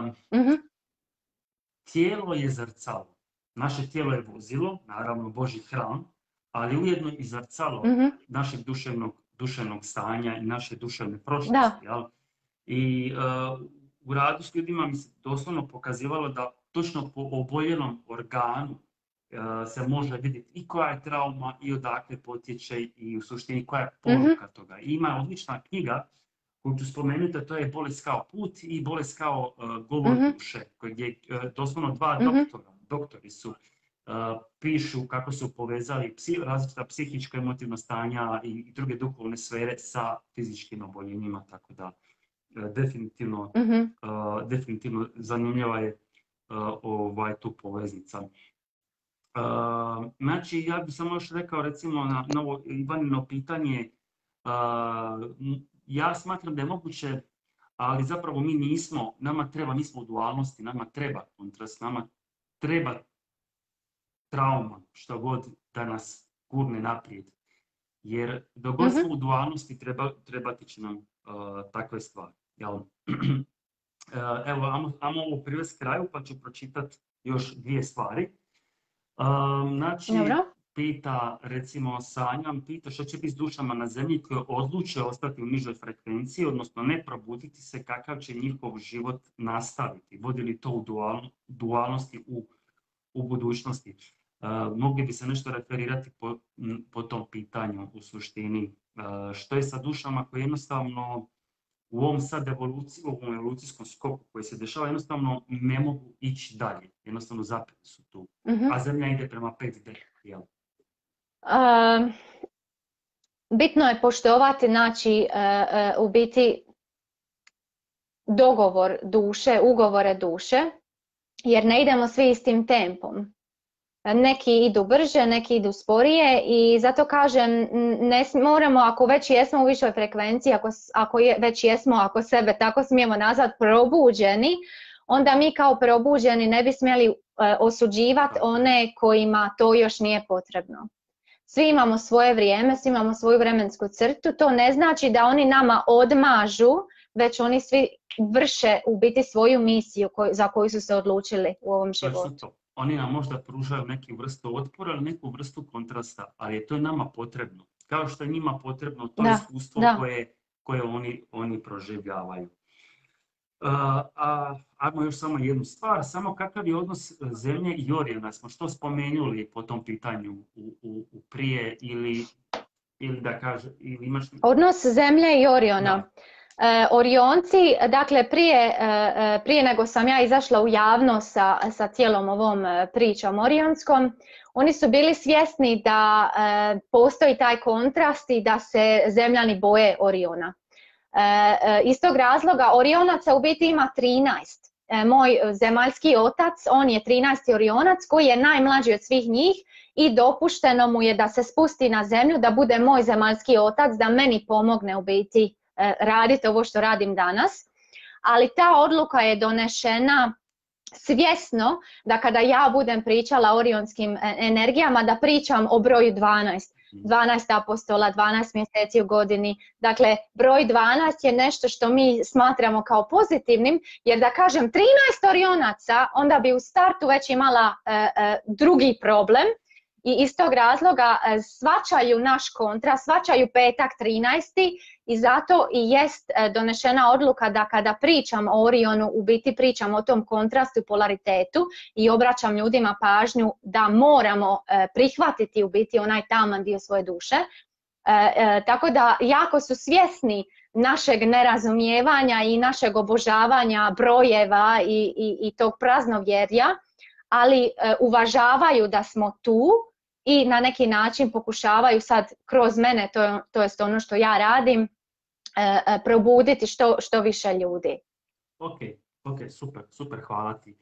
tijelo je zrcalo. Naše tijelo je vozilo, naravno Božji hram, ali ujedno i zrcalo našeg duševnog stanja i naše duševne prošlosti. Jel? I u radu s ljudima mi se doslovno pokazivalo da točno po oboljelom organu se može vidjeti i koja je trauma i odakle potječe i u suštini koja je poruka toga. I ima odlična knjiga koju ću spomenuti, a to je Bolest kao put i Bolest kao govor duše, gdje doslovno dva doktori su pišu kako su povezali različita psihička emotivna stanja i druge duhovne sfere sa fizičkim oboljenjima, tako da definitivno, definitivno zanimljiva je tu poveznica. Znači, ja bih samo još rekao, recimo, na ovo Ivanino pitanje, ja smatram da je moguće, ali zapravo mi nismo, mi smo u dualnosti, nama treba kontrast, nama treba trauma, što god da nas gurne naprijed. Jer dok god smo u dualnosti, trebati će nam takve stvari. Jel? Evo, ajmo ovo privesti kraju, pa ću pročitati još 2 stvari. Znači, pita, recimo, Sanja, pita što će biti s dušama na zemlji koje odluče ostati u nižoj frekvenciji, odnosno ne probuditi se, kakav će njihov život nastaviti. Vodi li to u dualnosti u budućnosti? Mogli bi se nešto referirati po tom pitanju u suštini. Što je sa dušama koje jednostavno u ovom sad ovom evolucijskom skoku koji se dešava, jednostavno ne mogu ići dalje. Jednostavno zapeti su tu. A zemlja ide prema 5D. Jel? Bitno je poštovati, znači, u biti dogovor duše, ugovore duše, jer ne idemo svi istim tempom. Neki idu brže, neki idu sporije i zato kažem, moramo, ako već jesmo u višoj frekvenciji, ako već jesmo, ako sebe tako smijemo nazvati, probuđeni, onda mi kao probuđeni ne bi smjeli osuđivati one kojima to još nije potrebno. Svi imamo svoje vrijeme, svi imamo svoju vremensku crtu, to ne znači da oni nama odmažu, već oni svi vrše u biti svoju misiju za koju su se odlučili u ovom životu. Oni nam možda pružaju neku vrstu otpora ili neku vrstu kontrasta, ali to je nama potrebno. Kao što je njima potrebno to iskustvo koje oni proživljavaju. Ajmo još samo jednu stvar, samo kakav je odnos Zemlje i Orijona, smo što spomenuli po tom pitanju u prije ili da kaže, ili imaš... Odnos Zemlje i Oriona. Orionci, dakle prije nego sam ja izašla u javnost sa cijelom ovom pričom orionskom, oni su bili svjesni da postoji taj kontrast i da se zemljani boje Oriona. Iz tog razloga Orionaca u biti ima 13. Moj zemaljski otac, on je 13. Orionac koji je najmlađi od svih njih i dopušteno mu je da se spusti na zemlju, da bude moj zemaljski otac, da meni pomogne u biti raditi ovo što radim danas. Ali ta odluka je donešena svjesno da kada ja budem pričala o orionskim energijama, da pričam o broju 12. 12 apostola, 12 mjeseci u godini. Dakle, broj 12 je nešto što mi smatramo kao pozitivnim, jer da kažem 13 orionaca, onda bi u startu već imala drugi problem. I iz tog razloga shvaćaju naš kontra, shvaćaju petak 13. i zato i jest donešena odluka da kada pričam o Orionu, u biti pričam o tom kontrastu, polaritetu i obraćam ljudima pažnju da moramo prihvatiti u biti onaj taman dio svoje duše. Tako da jako su svjesni našeg nerazumijevanja i našeg obožavanja brojeva i tog praznovjerja, ali uvažavaju da smo tu i na neki način pokušavaju sad kroz mene, to jest ono što ja radim, probuditi što više ljudi. Ok, super, hvala ti.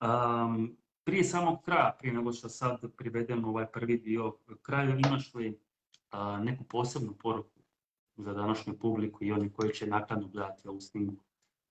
Prije samog kraja, prije nego što sad privedemo ovaj prvi dio kraju, imaš li neku posebnu poruku za današnju publiku i oni koji će naknadno gledati ovu snimku?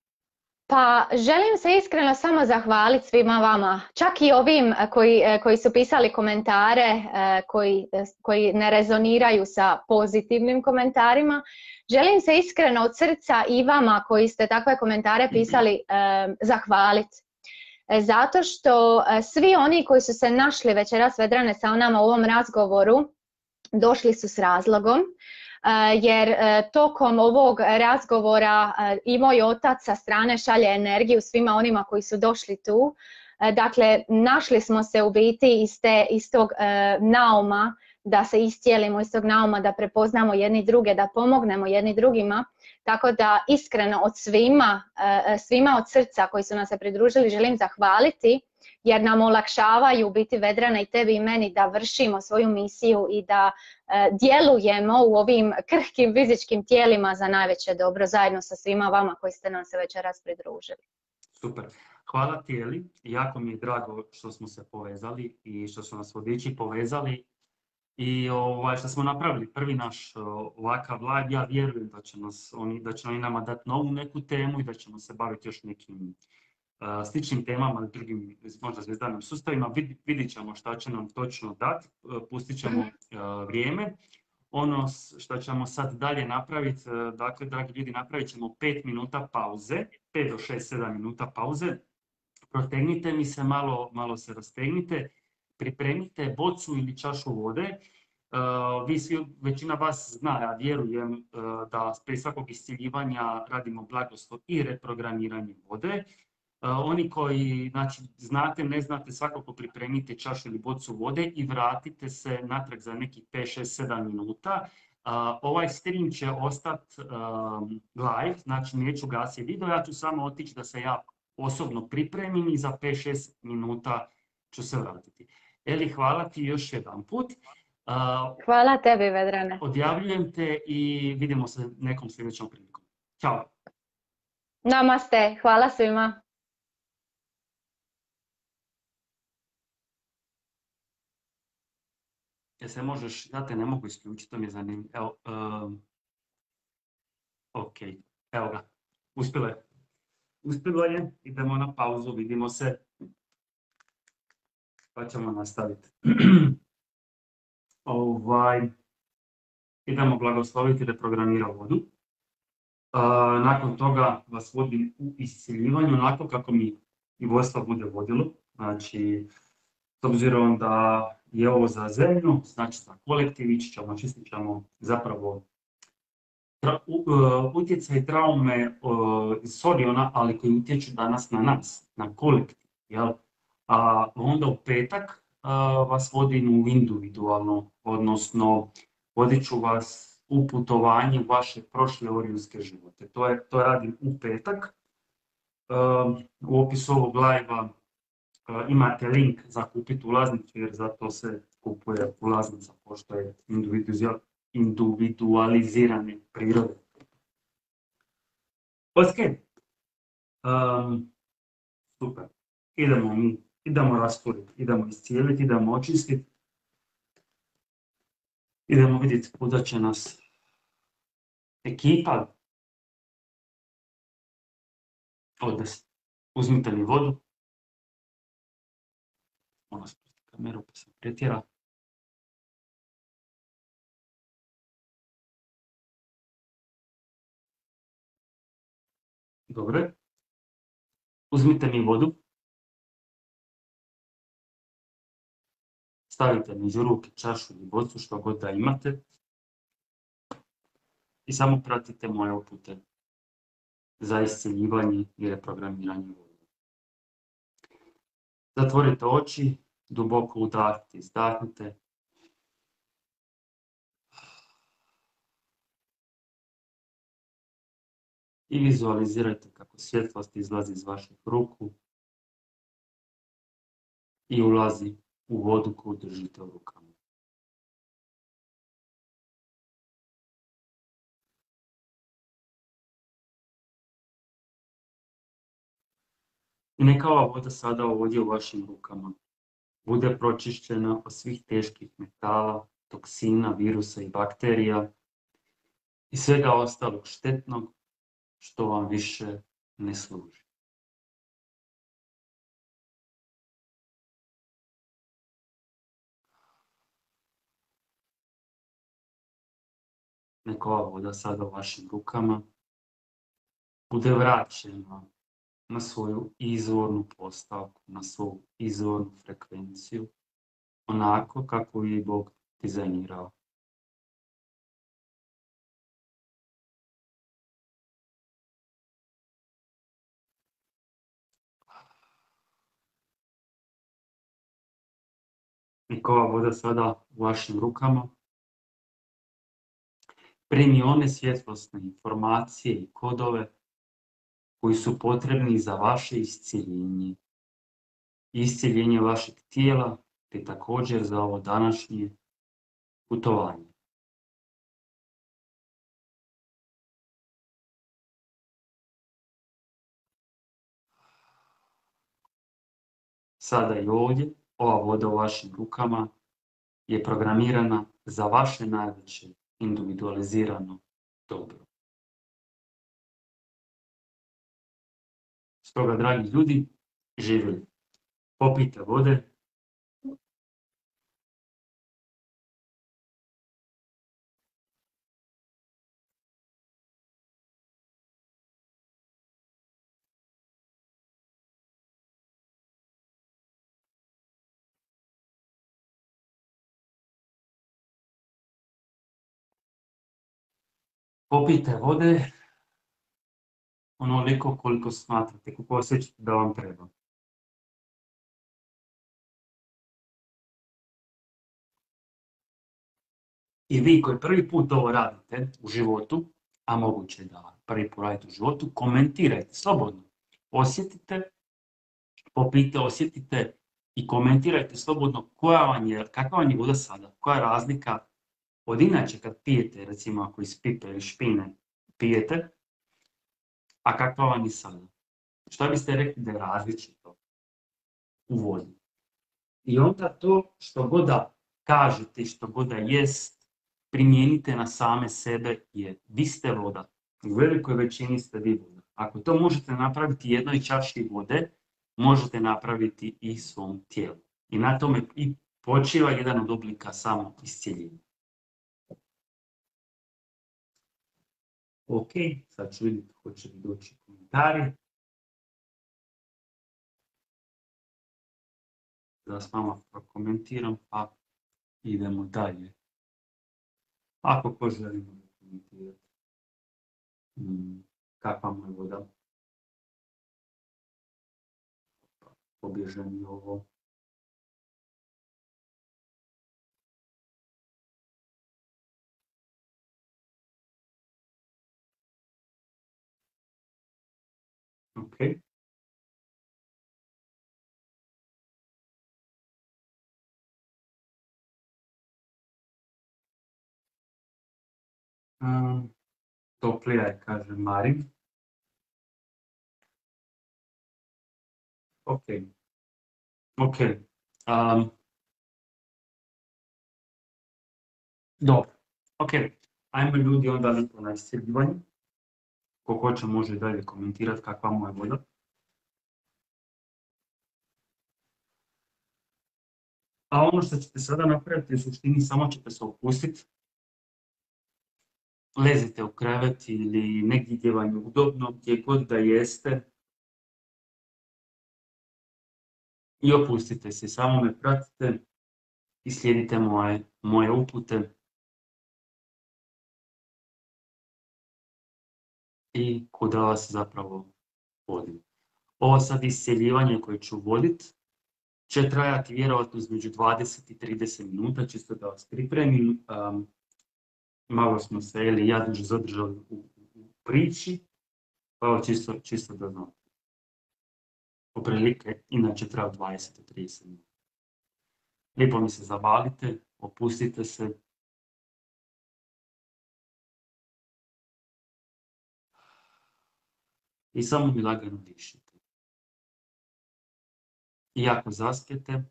Pa želim se iskreno samo zahvaliti svima vama, čak i ovim koji su pisali komentare, koji ne rezoniraju sa pozitivnim komentarima. Želim se iskreno od srca i vama koji ste takve komentare pisali zahvaliti. Zato što svi oni koji su se našli večeras Vedrane sa nama u ovom razgovoru došli su s razlogom. Jer tokom ovog razgovora i moj otac sa strane šalje energiju svima onima koji su došli tu. Dakle, našli smo se u biti iz tog nauma, da se iscijelimo iz tog nauma, da prepoznamo jedni druge, da pomognemo jedni drugima. Tako da iskreno od svima od srca koji su nas se pridružili želim zahvaliti jer nam olakšavaju biti Vedrana i tebi i meni da vršimo svoju misiju i da djelujemo u ovim krhkim fizičkim tijelima za najveće dobro zajedno sa svima vama koji ste nam se večeras pridružili. Super. Hvala ti, Eli. Jako mi je drago što smo se povezali i što su nas vodiči povezali i što smo napravili prvi naš ovakav live. Ja vjerujem da će oni nama dati novu neku temu i da ćemo se baviti još nekim sličnim temama, drugim možda zvjezdanim sustavima. Vidit ćemo šta će nam točno dati, pustit ćemo vrijeme. Ono što ćemo sad dalje napraviti, dakle, dragi ljudi, napravit ćemo 5 minuta pauze, 5 do 6, 7 minuta pauze. Protegnite mi se, malo se rastegnite, pripremite bocu ili čašu vode. Vi svi, većina vas zna, ja vjerujem da prije svakog isciljivanja radimo blagoslov i reprogramiranje vode. Oni koji znate, ne znate, svakako pripremite čašu ili bocu vode i vratite se natrag za nekih 5, 6, 7 minuta. Ovaj stream će ostati live, znači neću gasiti video, ja ću samo otići da se ja osobno pripremim i za 5-6 minuta ću se vratiti. Eli, hvala ti još jedan put. Hvala tebi, Vedrane. Odjavljujem te i vidimo se nekom sljedećom prilikom. Ćao. Namaste, hvala svima. Se možeš, ja te ne mogu isključiti, to mi je zanimljivo. Evo, ok, evo ga, uspjelo je, idemo na pauzu, vidimo se, pa ćemo nastaviti. Idemo blagosloviti reprogramira vodu. Nakon toga vas vodim u isciljivanju, onako kako mi i vodstvo bude vodilo. Znači, s obzirom da je ovo za zemlju, znači za kolektiv, čistit ćemo zapravo utjecaj traume iz Oriona, ali koji utječu danas na nas, na kolektiv. Jel? A onda u petak vas vodim u individualno, odnosno vodit ću vas u putovanje vaše prošle orionske živote. To radim u petak. U opisu ovog live-a imate link za kupiti ulaznicu, jer zato se kupuje ulaznica, pošto je individualizirane prirode. Ok. Super. Idemo rasturiti, idemo iscijeliti, idemo očistiti. Idemo vidjeti kuda će nas ekipa odnesti. Uzmite mi vodu. Ono spustiti kameru pa se pretjera. Dobre. Uzmite mi vodu. Stavite među ruke čašu ili bocu, što god da imate. I samo pratite moje upute za isciljivanje i reprogramiranje vode. Zatvorite oči, duboko udahnite, izdahnite. I vizualizirajte kako svjetlost izlazi iz vaših ruku i ulazi u vodu koju držite u rukama. I neka ova voda sada ovdje u vašim rukama bude pročišćena od svih teških metala, toksina, virusa i bakterija i svega ostalog štetnog što vam više ne služi. Neka ova voda sada u vašim rukama bude vraćena na svoju izvornu postavku, na svoju izvornu frekvenciju, onako kako je Bog dizajnirao. Neka ova voda sada u vašim rukama primi one svjetlosne informacije i kodove koji su potrebni za vaše isciljenje iscjeljenje vašeg tijela, te također za ovo današnje putovanje. Sada i ovdje, ova voda u vašim rukama je programirana za vaše najveće individualizirano dobro. Stoga, dragi ljudi, živjeli. Popijte vode. Popijte vode onoliko koliko smatrate, koliko osjećate da vam treba. I vi koji prvi put ovo radite u životu, a moguće da prvi put radite u životu, komentirajte slobodno. Osjetite, popijte, osjetite i komentirajte slobodno kakva vam je voda sada, koja je razlika od inače kad pijete, recimo ako iz pipe ili špine pijete, a kakva vam je sada. Šta biste rekli da je različito u vodi? I onda to što god da kažete, što god da jest, primijenite na same sebe jer vi ste voda. U velikoj većini ste vi voda. Ako to možete napraviti jednoj čaši vode, možete napraviti i svom tijelu. I na tome i počiva jedan od oblika samo iscijeljenja. Ok, sad ću vidjeti hoće li doći komentari. Da s vama prokomentiram, pa idemo dalje. Ako ko želimo komentirati kakva mu je voda, pobježe mi ovo. Ok. Toplija je, kaže Marin. Ok. Ok. Dobro. Ok. Ajmo ljudi onda lijepo na iscjeljivanje. Ko hoće može dalje komentirati kakva mu je voda. A ono što ćete sada napraviti u suštini samo ćete se opustiti. Lezite u krevet ili negdje gdje vam je udobno, gdje god da jeste. I opustite se, samo me pratite i slijedite moje upute. I kuda vas zapravo vodim. Ovo sad iscjeljivanje koje ću voditi će trajati vjerojatno između 20 i 30 minuta, čisto da vas pripremim. Malo smo se ja duže zadržali u priči, pa evo čisto da znam. Poprilike, inače treba 20 do 30 minuta. Lijepo mi se zavalite, opustite se. I samo mi lagano dišite. I ako zaspijete,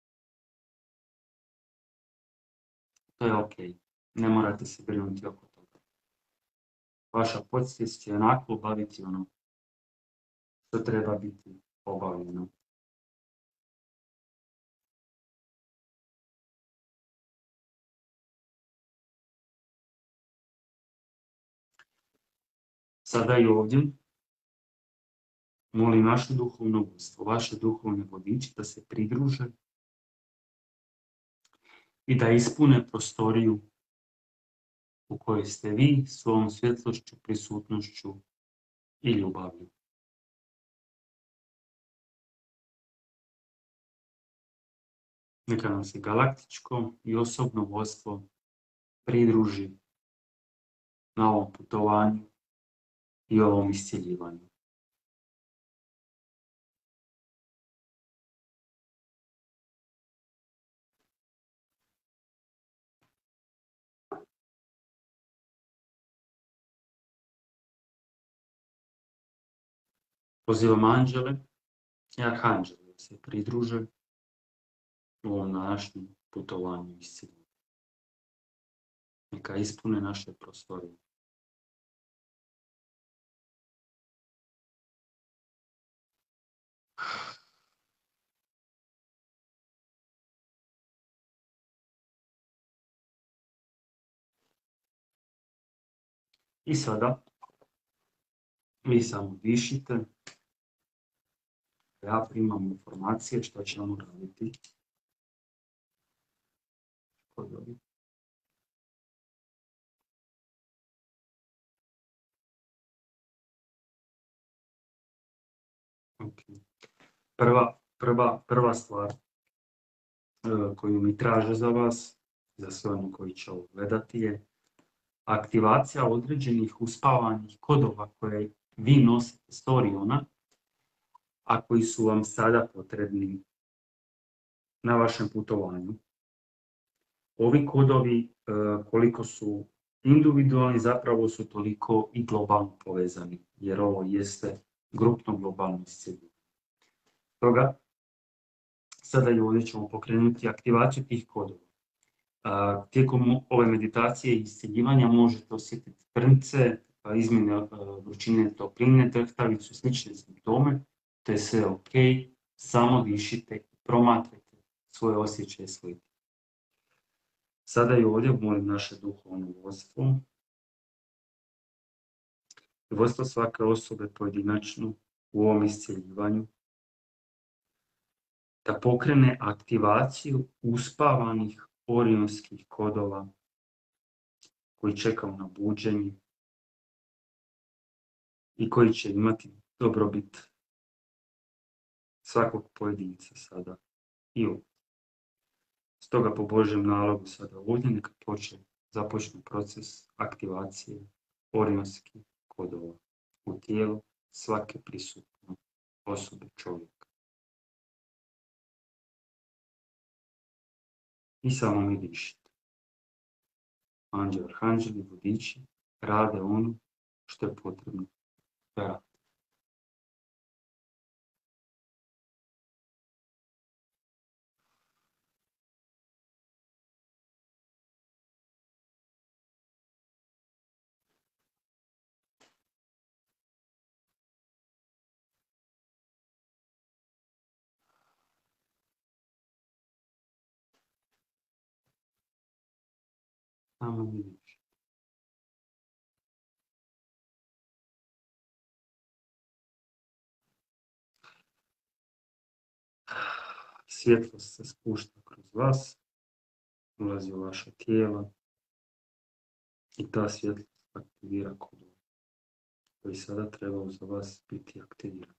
to je ok. Ne morate se brinuti oko toga. Vaša podsvijest će onako obaviti ono što treba biti obavljeno. Sada i ovdje molim vaše duhovno vodstvo, vaše duhovne vodiče da se pridruže i da ispune prostoriju u kojoj ste vi svojom svjetlošću, prisutnošću i ljubavlju. Neka nam se galaktičko i osobno vodstvo pridruži na ovom putovanju i ovom iscjeljivanju. Pozivam anđele i arhanđele da se pridruže u ovom današnjem putovanju isciljenja. Neka ispune naše prostorije. I sada vi samo dišite. Ja primam informacije što ćemo raditi. Kodovi. Okay. Prva stvar koju mi traže za vas, za sve ono koji će ovo gledati, je aktivacija određenih uspavanih kodova koje vi nosite s Oriona, a koji su vam sada potrebni na vašem putovanju. Ovi kodovi, koliko su individualni, zapravo su toliko i globalno povezani, jer ovo jeste grupno globalno iscjeljenje. Stoga, sada i ovdje ćemo pokrenuti aktivaciju tih kodova. Tijekom ove meditacije i iscjeljivanja možete osjetiti trnce, izmjene vrućine, topline, trhtavicu, slične simptome, to je sve ok, samo dišite i promatrajte svoje osjećaje, svoj tijelo. Sada i ovdje molim naše duhovno vodstvo, vodstvo svake osobe pojedinačno u ovom iscjeljivanju, da pokrene aktivaciju uspavanih orionskih kodova koji čekaju na buđenje i koji će imati dobrobit svakog pojedinca sada i ovdje. Stoga po Božjem nalogu sada ovdje neka započne proces aktivacije orionskih kodova u tijelu svake prisutne osobe čovjeka. I samo mi dišite. Anđeli, arhanđeli, vodiči rade ono što je potrebno da rade. Samo mi dišite. Svjetlost se spušta kroz vas, ulazi u vaše tijelo i ta svjetlost aktivira kodove koji sada trebaju za vas biti aktivirani.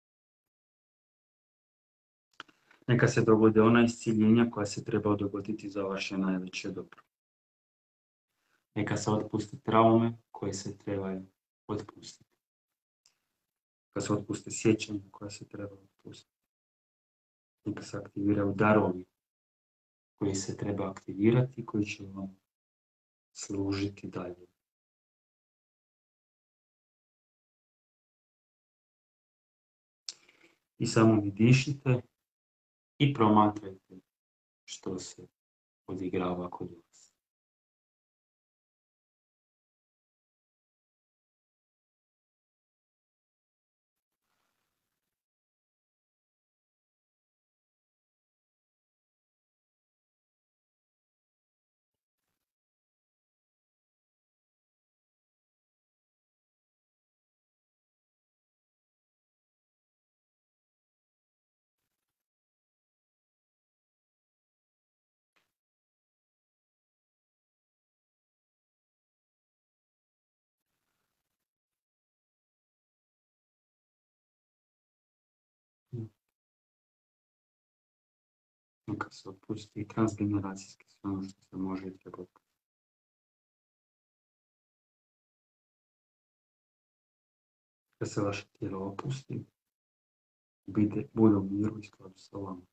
Neka se dogode ona isciljenja koja se treba dogoditi za vaše najveće dobro. Neka se otpuste traume koje se trebaju otpustiti. Neka se otpuste sjećanja koja se treba otpustiti. Neka se aktiviraju darovi koji se treba aktivirati i koji će vam služiti dalje. I samo vi dišite i promatrajte što se odigrava kod vas. Neka se otpusti i transgeneracijski sve ono što se može i treba otpustiti. Da se vaše tijelo opusti, bude u miru i skladu sa vama.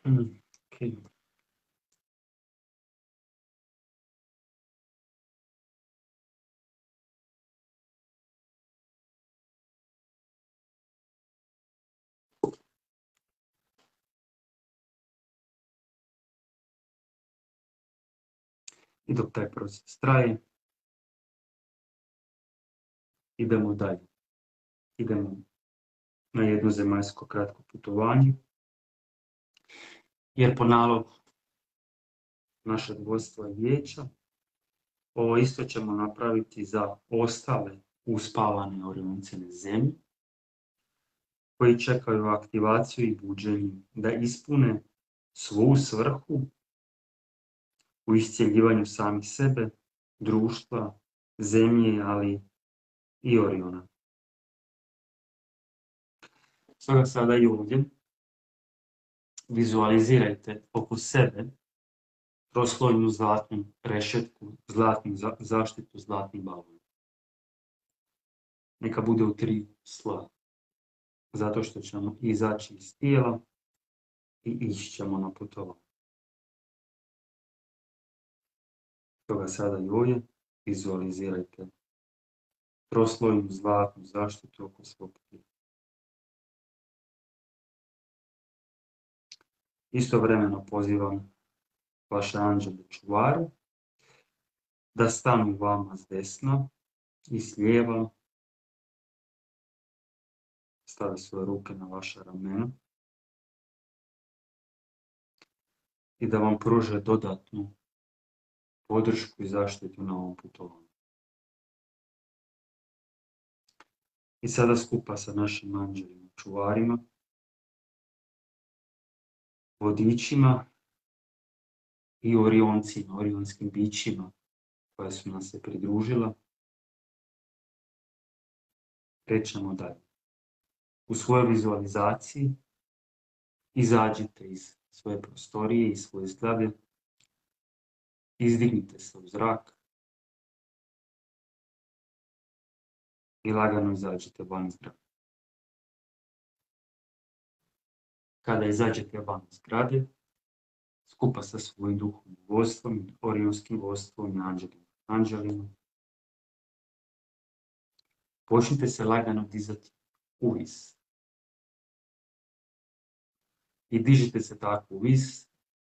Okay. I dok taj proces traje, idemo dalje. Idemo na jedno zemaljsko kratko putovanje, jer po nalogu našeg vodstva i vijeća, ovo isto ćemo napraviti za ostale uspavane Orionce na zemlji, koji čekaju aktivaciju i buđenje da ispune svu svrhu u iscjeljivanju samih sebe, društva, zemlje, ali i Oriona. Stoga sada i ovdje vizualizirajte oko sebe troslojnu zlatnu rešetku, zlatnu zaštitu, zlatni balon. Neka bude u 3 sloja, zato što ćemo izaći iz tijela i ići ćemo na putovanje. Stoga sada i ovdje vizualizirajte troslojnu zlatnu zaštitu oko svog tijela. Istovremeno pozivam vaše anđele čuvari da stanu vama s desna i s lijeva, stave svoje ruke na vaša ramena i da vam pruže dodatnu podršku i zaštitu na ovom putovanju. I sada skupa sa našim anđelima čuvarima, vodičima i orioncima, orionskim bićima koja su nam se pridružila, krećemo dalje. U svojoj vizualizaciji izađite iz svoje prostorije, iz svoje zgrade, izdignite se u zrak i lagano izađite van zgrade. Kada izađete van zgrade, skupa sa svojim duhovnim vodstvom, orionskim vodstvom i anđelima, počnite se lagano dizati uvis. I dižite se tako uvis,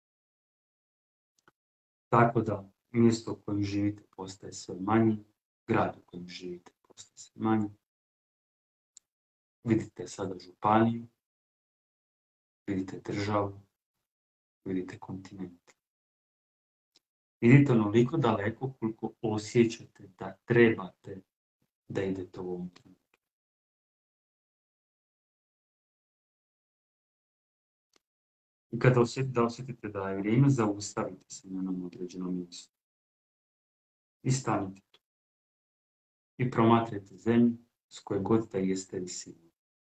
tako da mjesto u kojem živite postaje sve manje, grad u kojem živite postaje sve manje. Vidite sada županiju, vidite državu, vidite kontinent. Idite onoliko daleko koliko osjećate da trebate da idete u ovom trenutku. I kada osjetite da je vrijeme, zaustavite se na jednom određenom mjestu. I stanite tu. I promatrajte zemlju s koje god da jeste visine.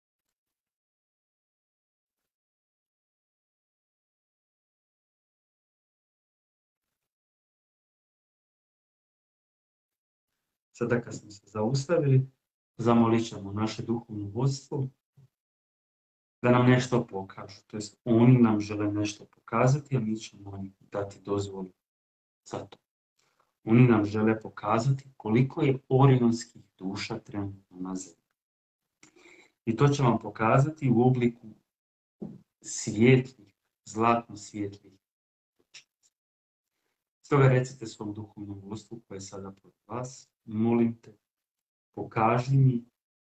Sada kad smo se zaustavili, zamolit ćemo naše duhovno vodstvo da nam nešto pokažu. To jest, oni nam žele nešto pokazati, a mi ćemo im dati dozvolu za to. Oni nam žele pokazati koliko je orionskih duša trenutno na zemlji. I to će vam pokazati u obliku svijetlih, zlatno svijetlih točkica. Stoga recite svom duhovnom vodstvu koje je sada pred vas, molim te, pokaži mi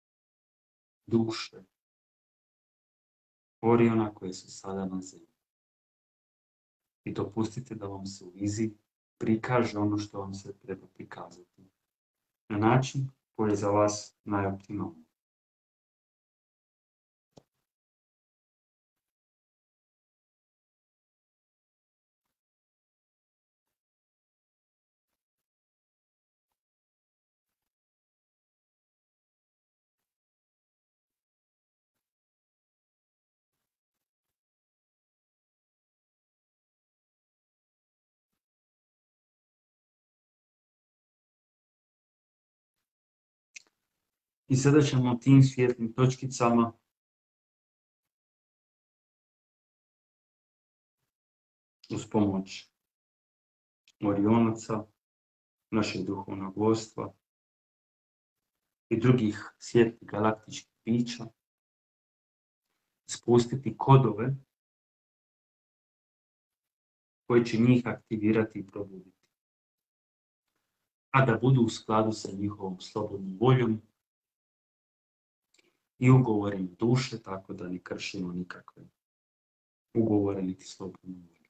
duše Oriona koje su sada na zemlji. I dopustite da vam se u viziji prikaže ono što vam se treba prikazati. Na način koji je za vas najoptimalniji. I sada ćemo tim svjetlim točkicama uz pomoć Orionaca, našeg duhovnog vodstva i drugih svjetlih galaktičkih bića, spustiti kodove koji će njih aktivirati i probuditi, a da budu u skladu sa njihovom slobodnom voljom i ugovorima duše, tako da ne kršimo nikakve ugovore niti slobodnu volju.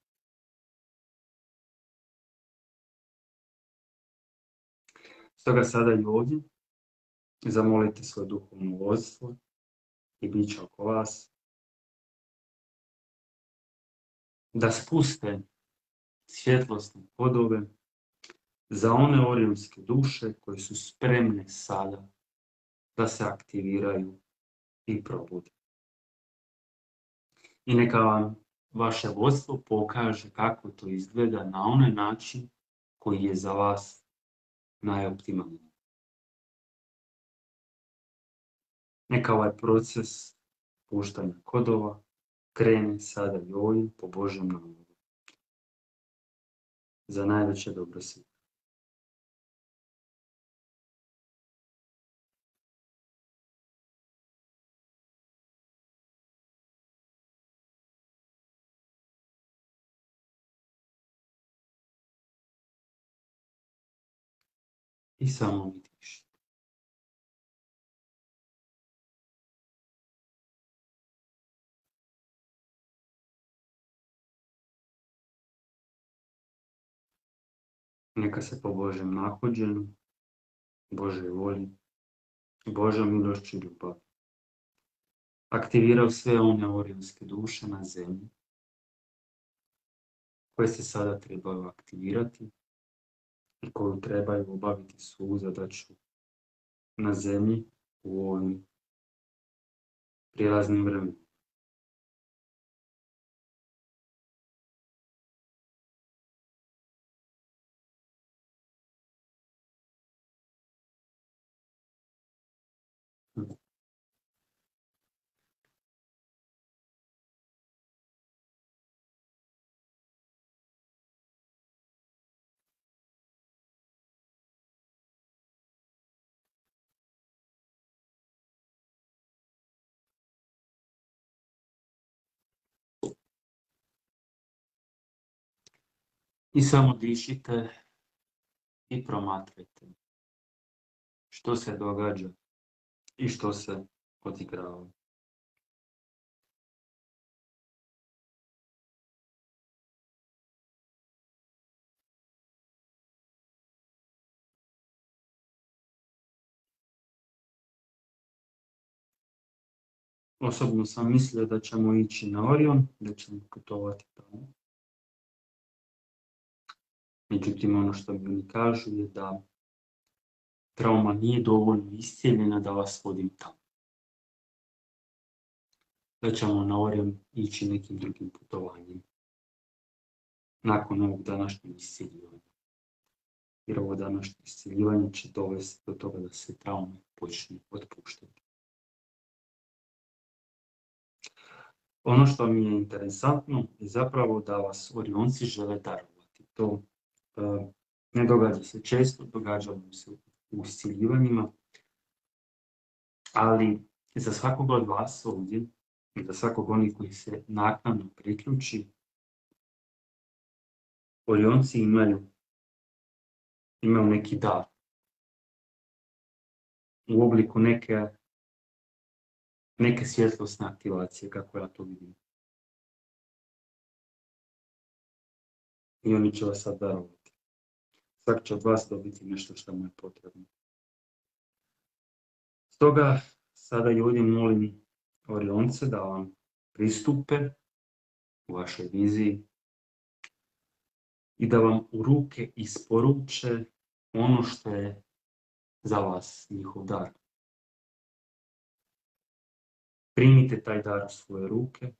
Stoga sada i ovdje zamolite svoje duhovno vodstvo i bića oko vas da spuste svjetlosne kodove za one orionske duše koje su spremne sada da se aktiviraju i probude. I neka vam vaše vodstvo pokaže kako to izgleda na onaj način koji je za vas najoptimalniji. Neka ovaj proces puštanja kodova krene sada i ovdje po Božjem nalogu. Za najveće dobro svih. I samo mi dišite. Neka se po Božjem nahođenju, Božoj volji, Božjom milošću i ljubavi aktivirao sve one orionske duše na zemlji koje se sada trebaju aktivirati i koju trebaju obaviti svu zadaću na zemlji u ovim prijelaznim vremenima. I samo dišite i promatrajte što se događa i što se odigrava. Osobno sam mislio da ćemo ići na Orion, da ćemo putovati tamo. Međutim, ono što mi oni kažu je da trauma nije dovoljno iscijeljena da vas vodim tamo. Da ćemo na Orion ići nekim drugim putovanjem. Nakon ovog današnjeg iscijeljivanja. Jer ovo današnje iscijeljivanje će dovesti do toga da se traume počne otpuštati. Ono što mi je interesantno je zapravo da vas Orionci žele darovati. To ne događa se često, događa se u iscjeljivanjima, ali za svakog od vas ovdje, i za svakog onih koji se naknadno priključi, Orionci imaju neki dar u obliku neke svjetlosne aktivacije, kako ja to vidim. I oni će vas sad darovati. Svak će od vas dobiti nešto što mu je potrebno. Stoga sada i ovdje molim Orionce da vam pristupe u vašoj viziji i da vam u ruke isporuče ono što je za vas njihov dar. Primite taj dar u svoje ruke,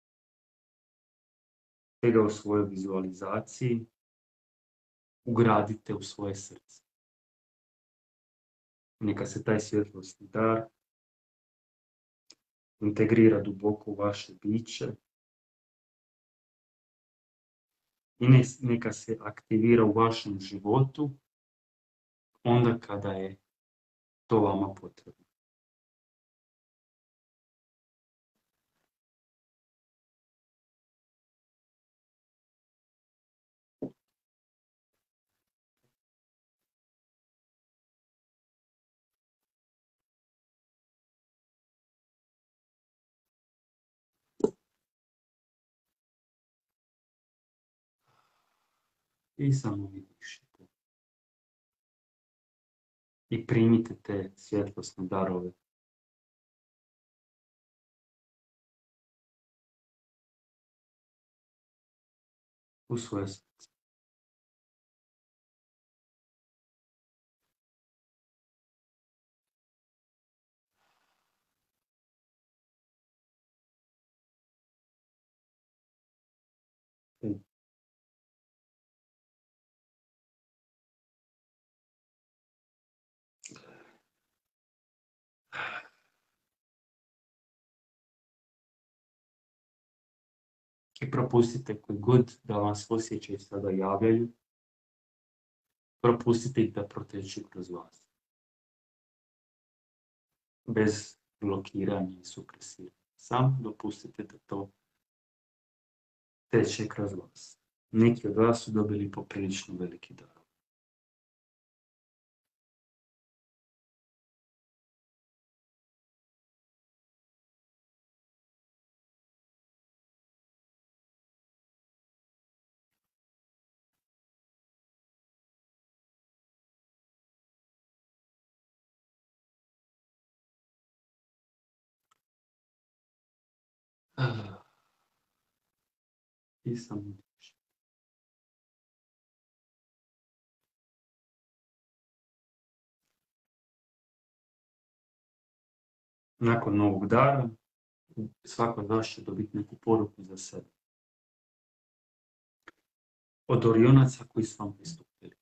te ga u svojoj vizualizaciji ugradite u svoje srce. Neka se taj svjetlosni dar integrira duboko u vaše biće i neka se aktivira u vašem životu onda kada je to vama potrebno. I samo vi dišite. I primite te svjetlosne darove. U svoje srce. I propustite koji god da vas osjećaju sada javljaju. Propustite ih da proteću kroz vas. Bez blokiranja i supresiranja. Samo dopustite da to teče kroz vas. Neki od vas su dobili poprilično veliki dar. I samo dišite. Nakon novog dara, svako od vas će dobiti neku poruku za sebe. Od orionaca koji su vam pristupili.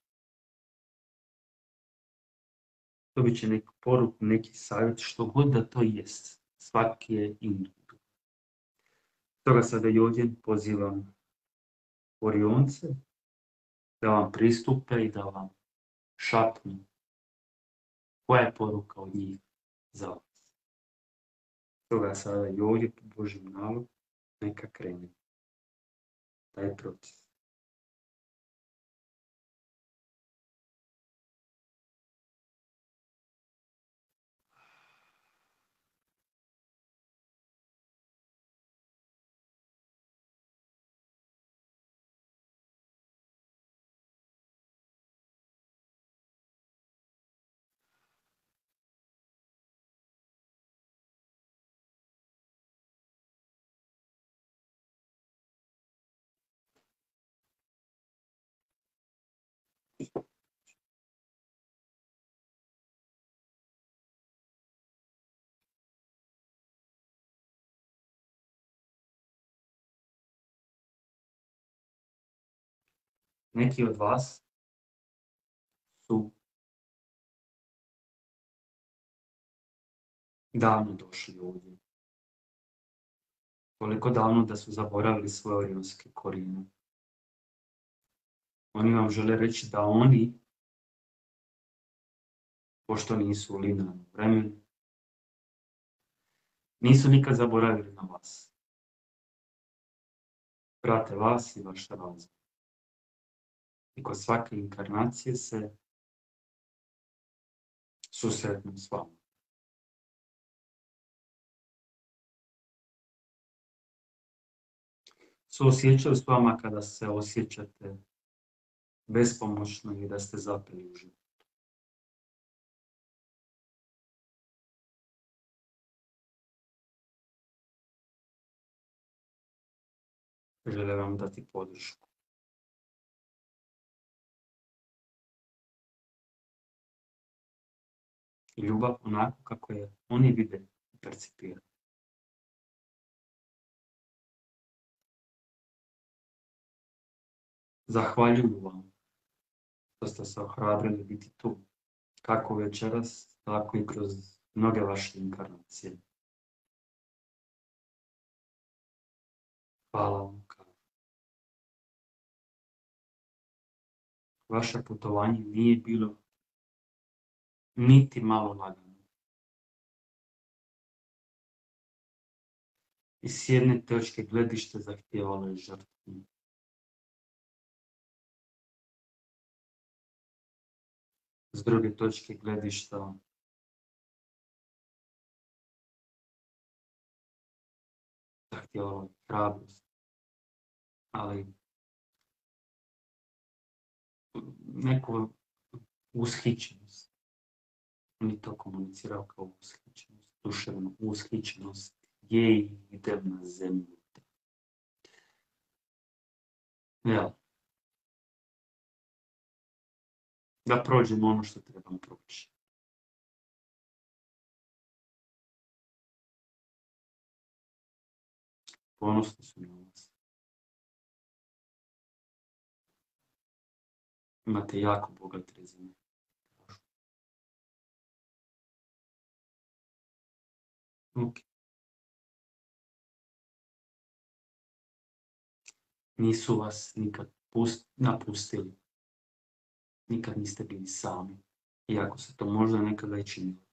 Dobit će neku poruku, neki savjet, što god da to jest. Svaki je individualan. Stoga sada i ovdje pozivam orionce da vam pristupe i da vam šapnu koja je poruka od njih za vas. Stoga sada i ovdje po Božjem nalogu neka krene taj proces. Neki od vas su davno došli ovdje. Toliko davno da su zaboravili svoje orionske korijene. Oni vam žele reći da oni, pošto nisu u linearnom vremenu, nisu nikad zaboravili na vas. Prate vas i vaš razvoj. I kod svake inkarnacije se susretnu s vama. Suosjećaju s vama kada se osjećate bespomoćno i da ste zapeli u životu. Žele vam dati podršku. I ljubav onako kako je oni vide i percipiraju. Zahvaljuju vam što ste se ohrabrili biti tu, kako večeras, tako i kroz mnoge vaše inkarnacije. Hvala vam. vaše putovanje nije bilo niti malo lagano. I s jedne točke gledišta zahtijevalo je žrtvu. S druge točke gledišta zahtijevalo je hrabrost, ali neku ushićenost. On je to komunicirao kao ushićenost, duševnu ushićenost. Jej, idem na zemlju. Ja. Da prođemo ono što trebam proći. Ponosni su na vas. Imate jako bogat rezime. Ok. Nisu vas nikad napustili. Nikad niste bili sami. Iako se to možda nekada i činilo.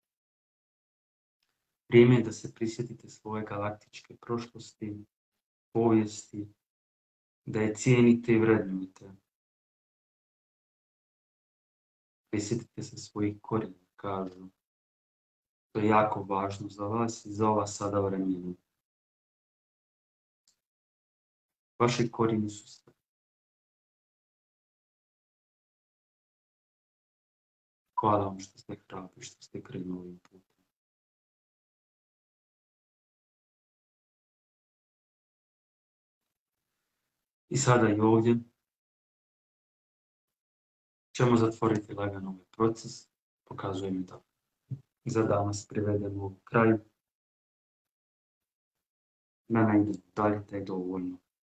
Vrijeme je da se prisjetite svoje galaktičke prošlosti, povijesti, da je cijenite i vrednujete. Prisjetite se svojih korijena, kažu. To je jako važno za vas i za ova sada vremena. Vaši korijeni su sve. Hvala vam što ste hrabri, što ste krenuli ovim putem. I sada i ovdje ćemo zatvoriti lagano ovaj proces. Pokazuje mi da za danas privedemo u kraju. Da ne idemo dalje, da je dovoljno.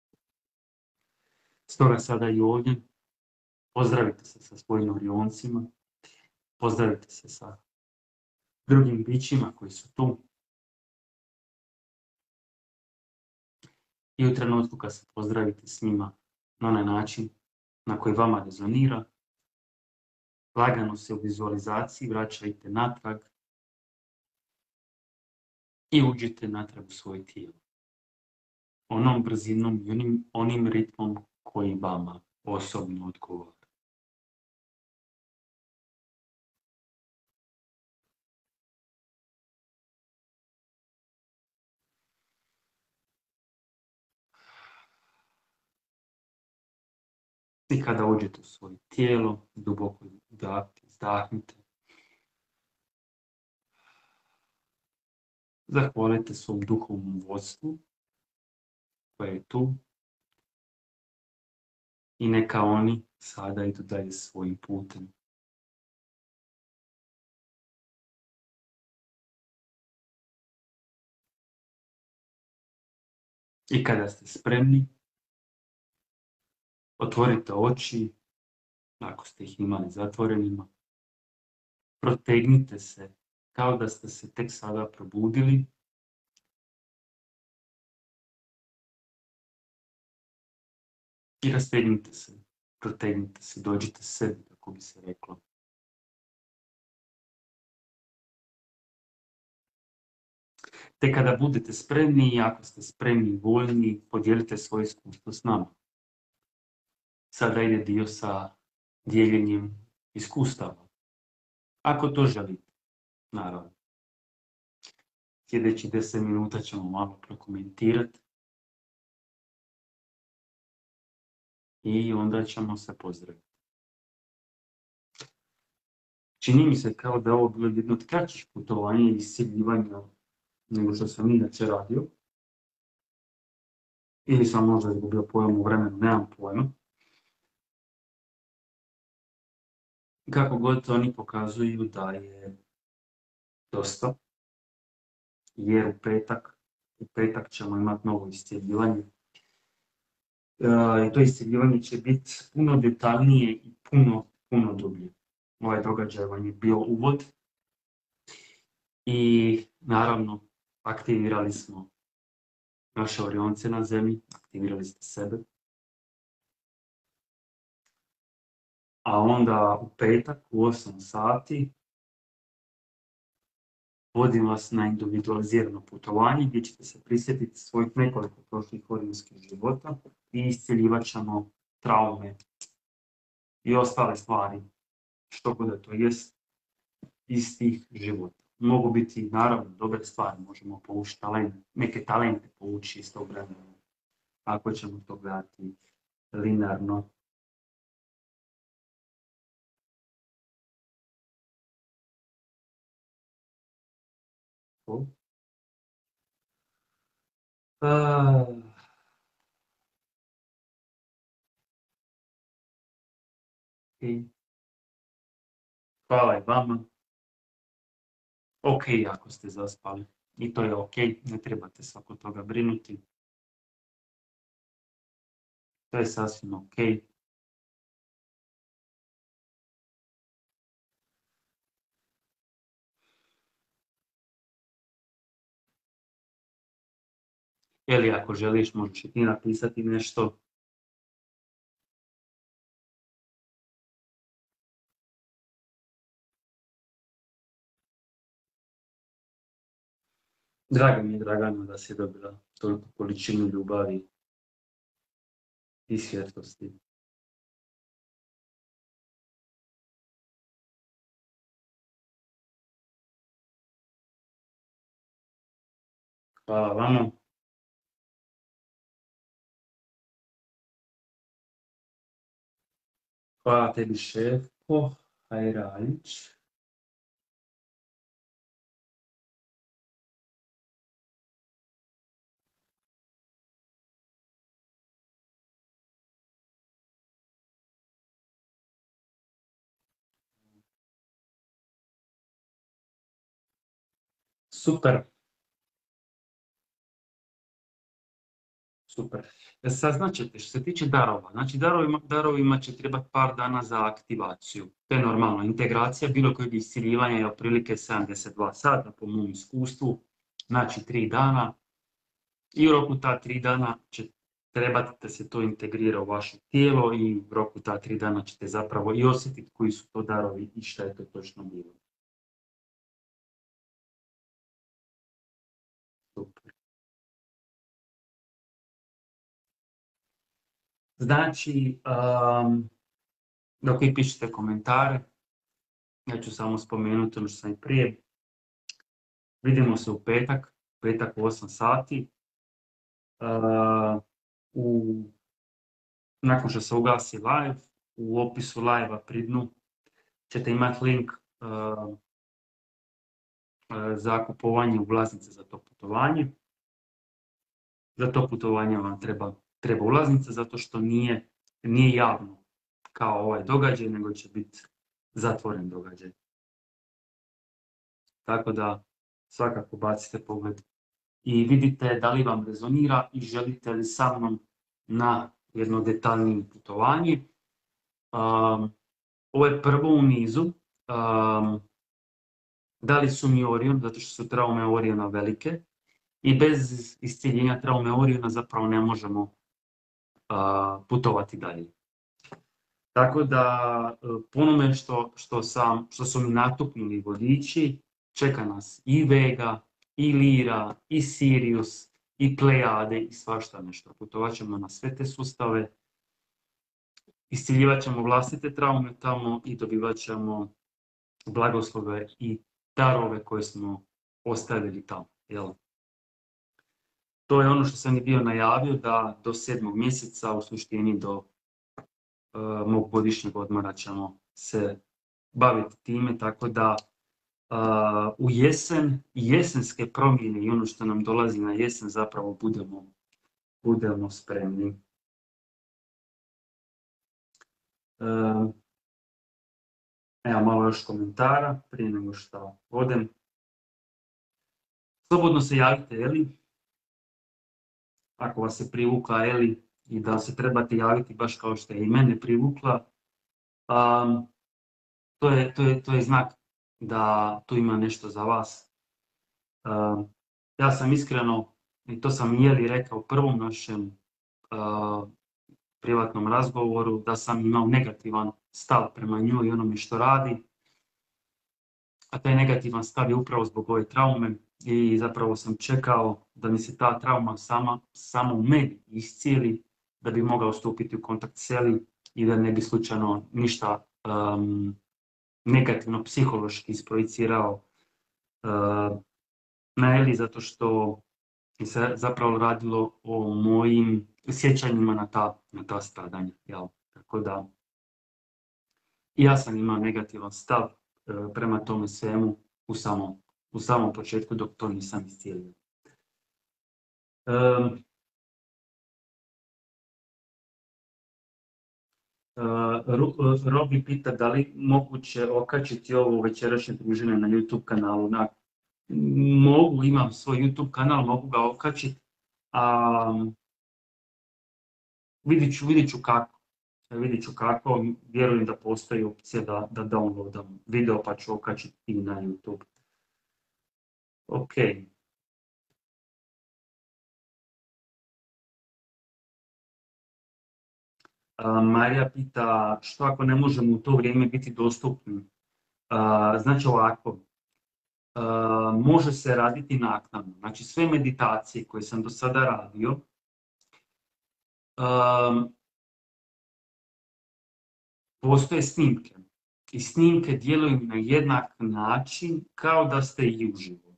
Stoga sada i ovdje pozdravite se sa svojim orioncima, pozdravite se sa drugim bićima koji su tu. I u trenutku kad se pozdravite s njima na onaj način na koji vama rezonira, lagano se u vizualizaciji vraćajte natrag i uđite natrag u svoje tijelo. Onom brzinom i onim ritmom koji vama osobno odgovara. I kada uđete u svoje tijelo, duboko izdahnite. Zahvalite svom duhovnom vodstvu koje je tu. I neka oni sada idu dalje svojim putem. I kada ste spremni, otvorite oči, ako ste ih imali zatvorenima. Protegnite se kao da ste se tek sada probudili. I rastegnite se, protegnite se, dođite sebi, kako bi se reklo. Te kada budete spremni i ako ste spremni i voljni, podijelite svoje iskustvo s nama. Sada ide dio sa dijeljenjem iskustava. Ako to želite, naravno. Sljedeći 10 minuta ćemo malo prokomentirati. I onda ćemo se pozdraviti. Čini mi se kao da je ovo bilo jedno od kraćih putovanja i iscjeljivanja nego što sam inače radio. Ili sam možda izgubio pojam u vremenu, nemam pojma. Kako god oni pokazuju da je dosta, jer u petak ćemo imati novo iscjeljivanje. I to iscjeljivanje će biti puno detaljnije i puno dublje. Ovaj događaj vam je bio uvod i naravno aktivirali smo naše orionce na zemlji, aktivirali ste sebe. a onda u petak u 8 sati vodim vas na individualizirano putovanje gdje ćete se prisjetiti svojih nekoliko prošlih orijinskih života i iscjeljivat ćemo traume i ostale stvari, što god da to jest, iz tih života. Mogu biti naravno dobre stvari, možemo povući neke talente povući iz tog vremena, ako ćemo to gledati linearno. Hvala i vama. Ok, ako ste zaspali. I to je ok, ne trebate se oko toga brinuti. To je sasvim ok. Ili ako želiš, možeš i ti napisati nešto. Drago mi je, Dragana, da si dobila toliko količinu ljubavi i svjetlosti. Hvala vama. Hvala tebi, Šefko Hajralić. Super. Super. Saznat ćete što se tiče darova. Znači darovima će trebati par dana za aktivaciju. To je normalno. Integracija bilo kojeg isciljivanja je otprilike 72 sata po mom iskustvu. Znači 3 dana. I u roku ta 3 dana će trebati da se to integrira u vaše tijelo i u roku ta 3 dana ćete zapravo i osjetiti koji su to darovi i šta je to točno bilo. Super. Znači, dok vi pišete komentare, ja ću samo spomenuti ono što sam i prije. Vidimo se u petak u 8 sati. Nakon što se ugasi live, u opisu live-a pri dnu ćete imati link za kupovanje ulaznice za to putovanje. Za to putovanje vam treba ulaznica zato što nije javno kao ovaj događaj, nego će biti zatvoren događaj. Tako da svakako bacite pogled i vidite da li vam rezonira i želite li sa mnom na jedno detaljnije putovanje. Ovo je prvo u nizu. Dali su mi Orion, zato što su traume Oriona velike i bez isciljenja traume Oriona zapravo ne možemo putovati dalje. Tako da po onome što su mi natuknuli vodiči, čeka nas i Vega, i Lira, i Sirius, i Plejade, i svašta nešto. Putovat ćemo na sve te sustave, isciljivat ćemo vlastite traume tamo i dobivat ćemo blagoslove i darove koje smo ostavili tamo. Jel? To je ono što sam i bio najavio, da do 7. mjeseca, u suštini do mog godišnjeg odmora ćemo se baviti time, tako da u jesen i jesenske promjene i ono što nam dolazi na jesen zapravo budemo spremni. Evo malo još komentara prije nego što odem. Slobodno se javite Eli, ako vas je privukla Eli i da se trebate javiti baš kao što je i mene privukla. To je znak da tu ima nešto za vas. Ja sam iskreno, i to sam Jeli rekao u prvom našem privatnom razgovoru, da sam imao negativan stav prema njoj i onome što radi. A taj negativan stav je upravo zbog ove traume i zapravo sam čekao da mi se ta trauma samo u meni iscijeli, da bi mogao stupiti u kontakt s Eli i da ne bi slučajno ništa negativno psihološki isprojicirao na Eli, zato što se zapravo radilo o mojim sjećanjima na ta stradanja. Jel? Tako da i ja sam imao negativan stav prema tome svemu u samom početku dok to nisam iscijelio. Robi pita da li moguće okačiti ovo večerašnje druženje na YouTube kanalu. Mogu, imam svoj YouTube kanal, mogu ga okačiti, a vidit ću kako. Vjerujem da postoji opcija da downloadam video pa ću okačiti i na YouTube. Ok. Marija pita što ako ne možemo u to vrijeme biti dostupni. Znači ovako, može se raditi naknadno. Znači sve meditacije koje sam do sada radio, postoje snimke. I snimke djeluju na jednak način kao da ste i uživo.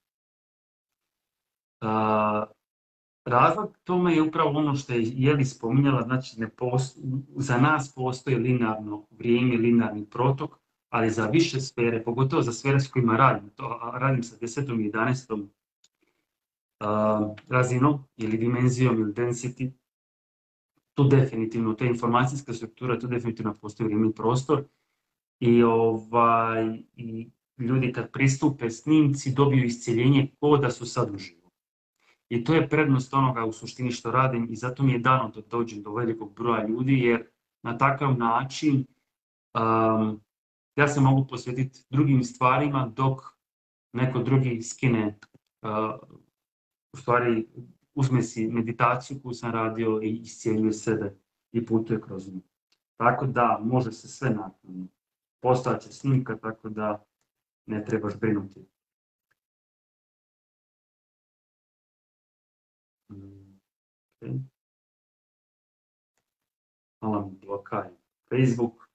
Razlog tome je upravo ono što je Jeli spominjala, znači za nas postoji linearno vrijeme, linearni protok, ali za više sfere, pogotovo za sfere s kojima radim sa 10. i 11. Razinom ili dimenzijom ili density, tu definitivno, te informacijske strukture, tu definitivno postoji vrijeme i prostor i ljudi kad pristupe snimci dobiju iscjeljenje ko da su sad uživo. I to je prednost onoga u suštini što radim i zato mi je dano da dođem do velikog broja ljudi jer na takav način ja se mogu posvetiti drugim stvarima dok neko drugi skine, u stvari uzme si meditaciju koju sam radio i iscijeljuje sebe i putuje kroz nju. Tako da može se sve naknadno. Postojat će snimka, tako da ne trebaš brinuti. Okay. Hvala mi blokaj. Facebook.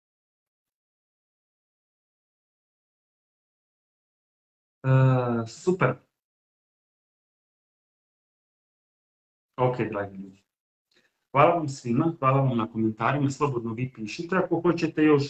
Super. Ok, dragi ljudi. Hvala vam svima, hvala vam na komentarima, slobodno vi pišite ako hoćete još.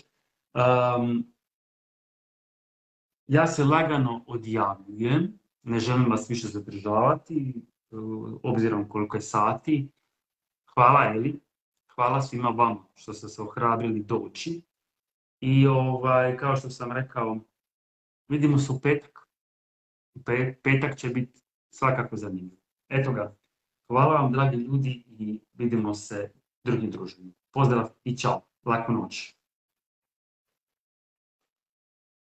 Ja se lagano odjavljujem, ne želim vas više zadržavati, obzirom koliko je sati. Hvala Eli, hvala svima vama što ste se ohrabrili doći. I kao što sam rekao, vidimo se u petak. Petak će biti svakako zanimljiv. Eto ga. Hvala vam dragi ljudi i vidimo se drugim druženjima. Pozdrav i čao. Laku noć.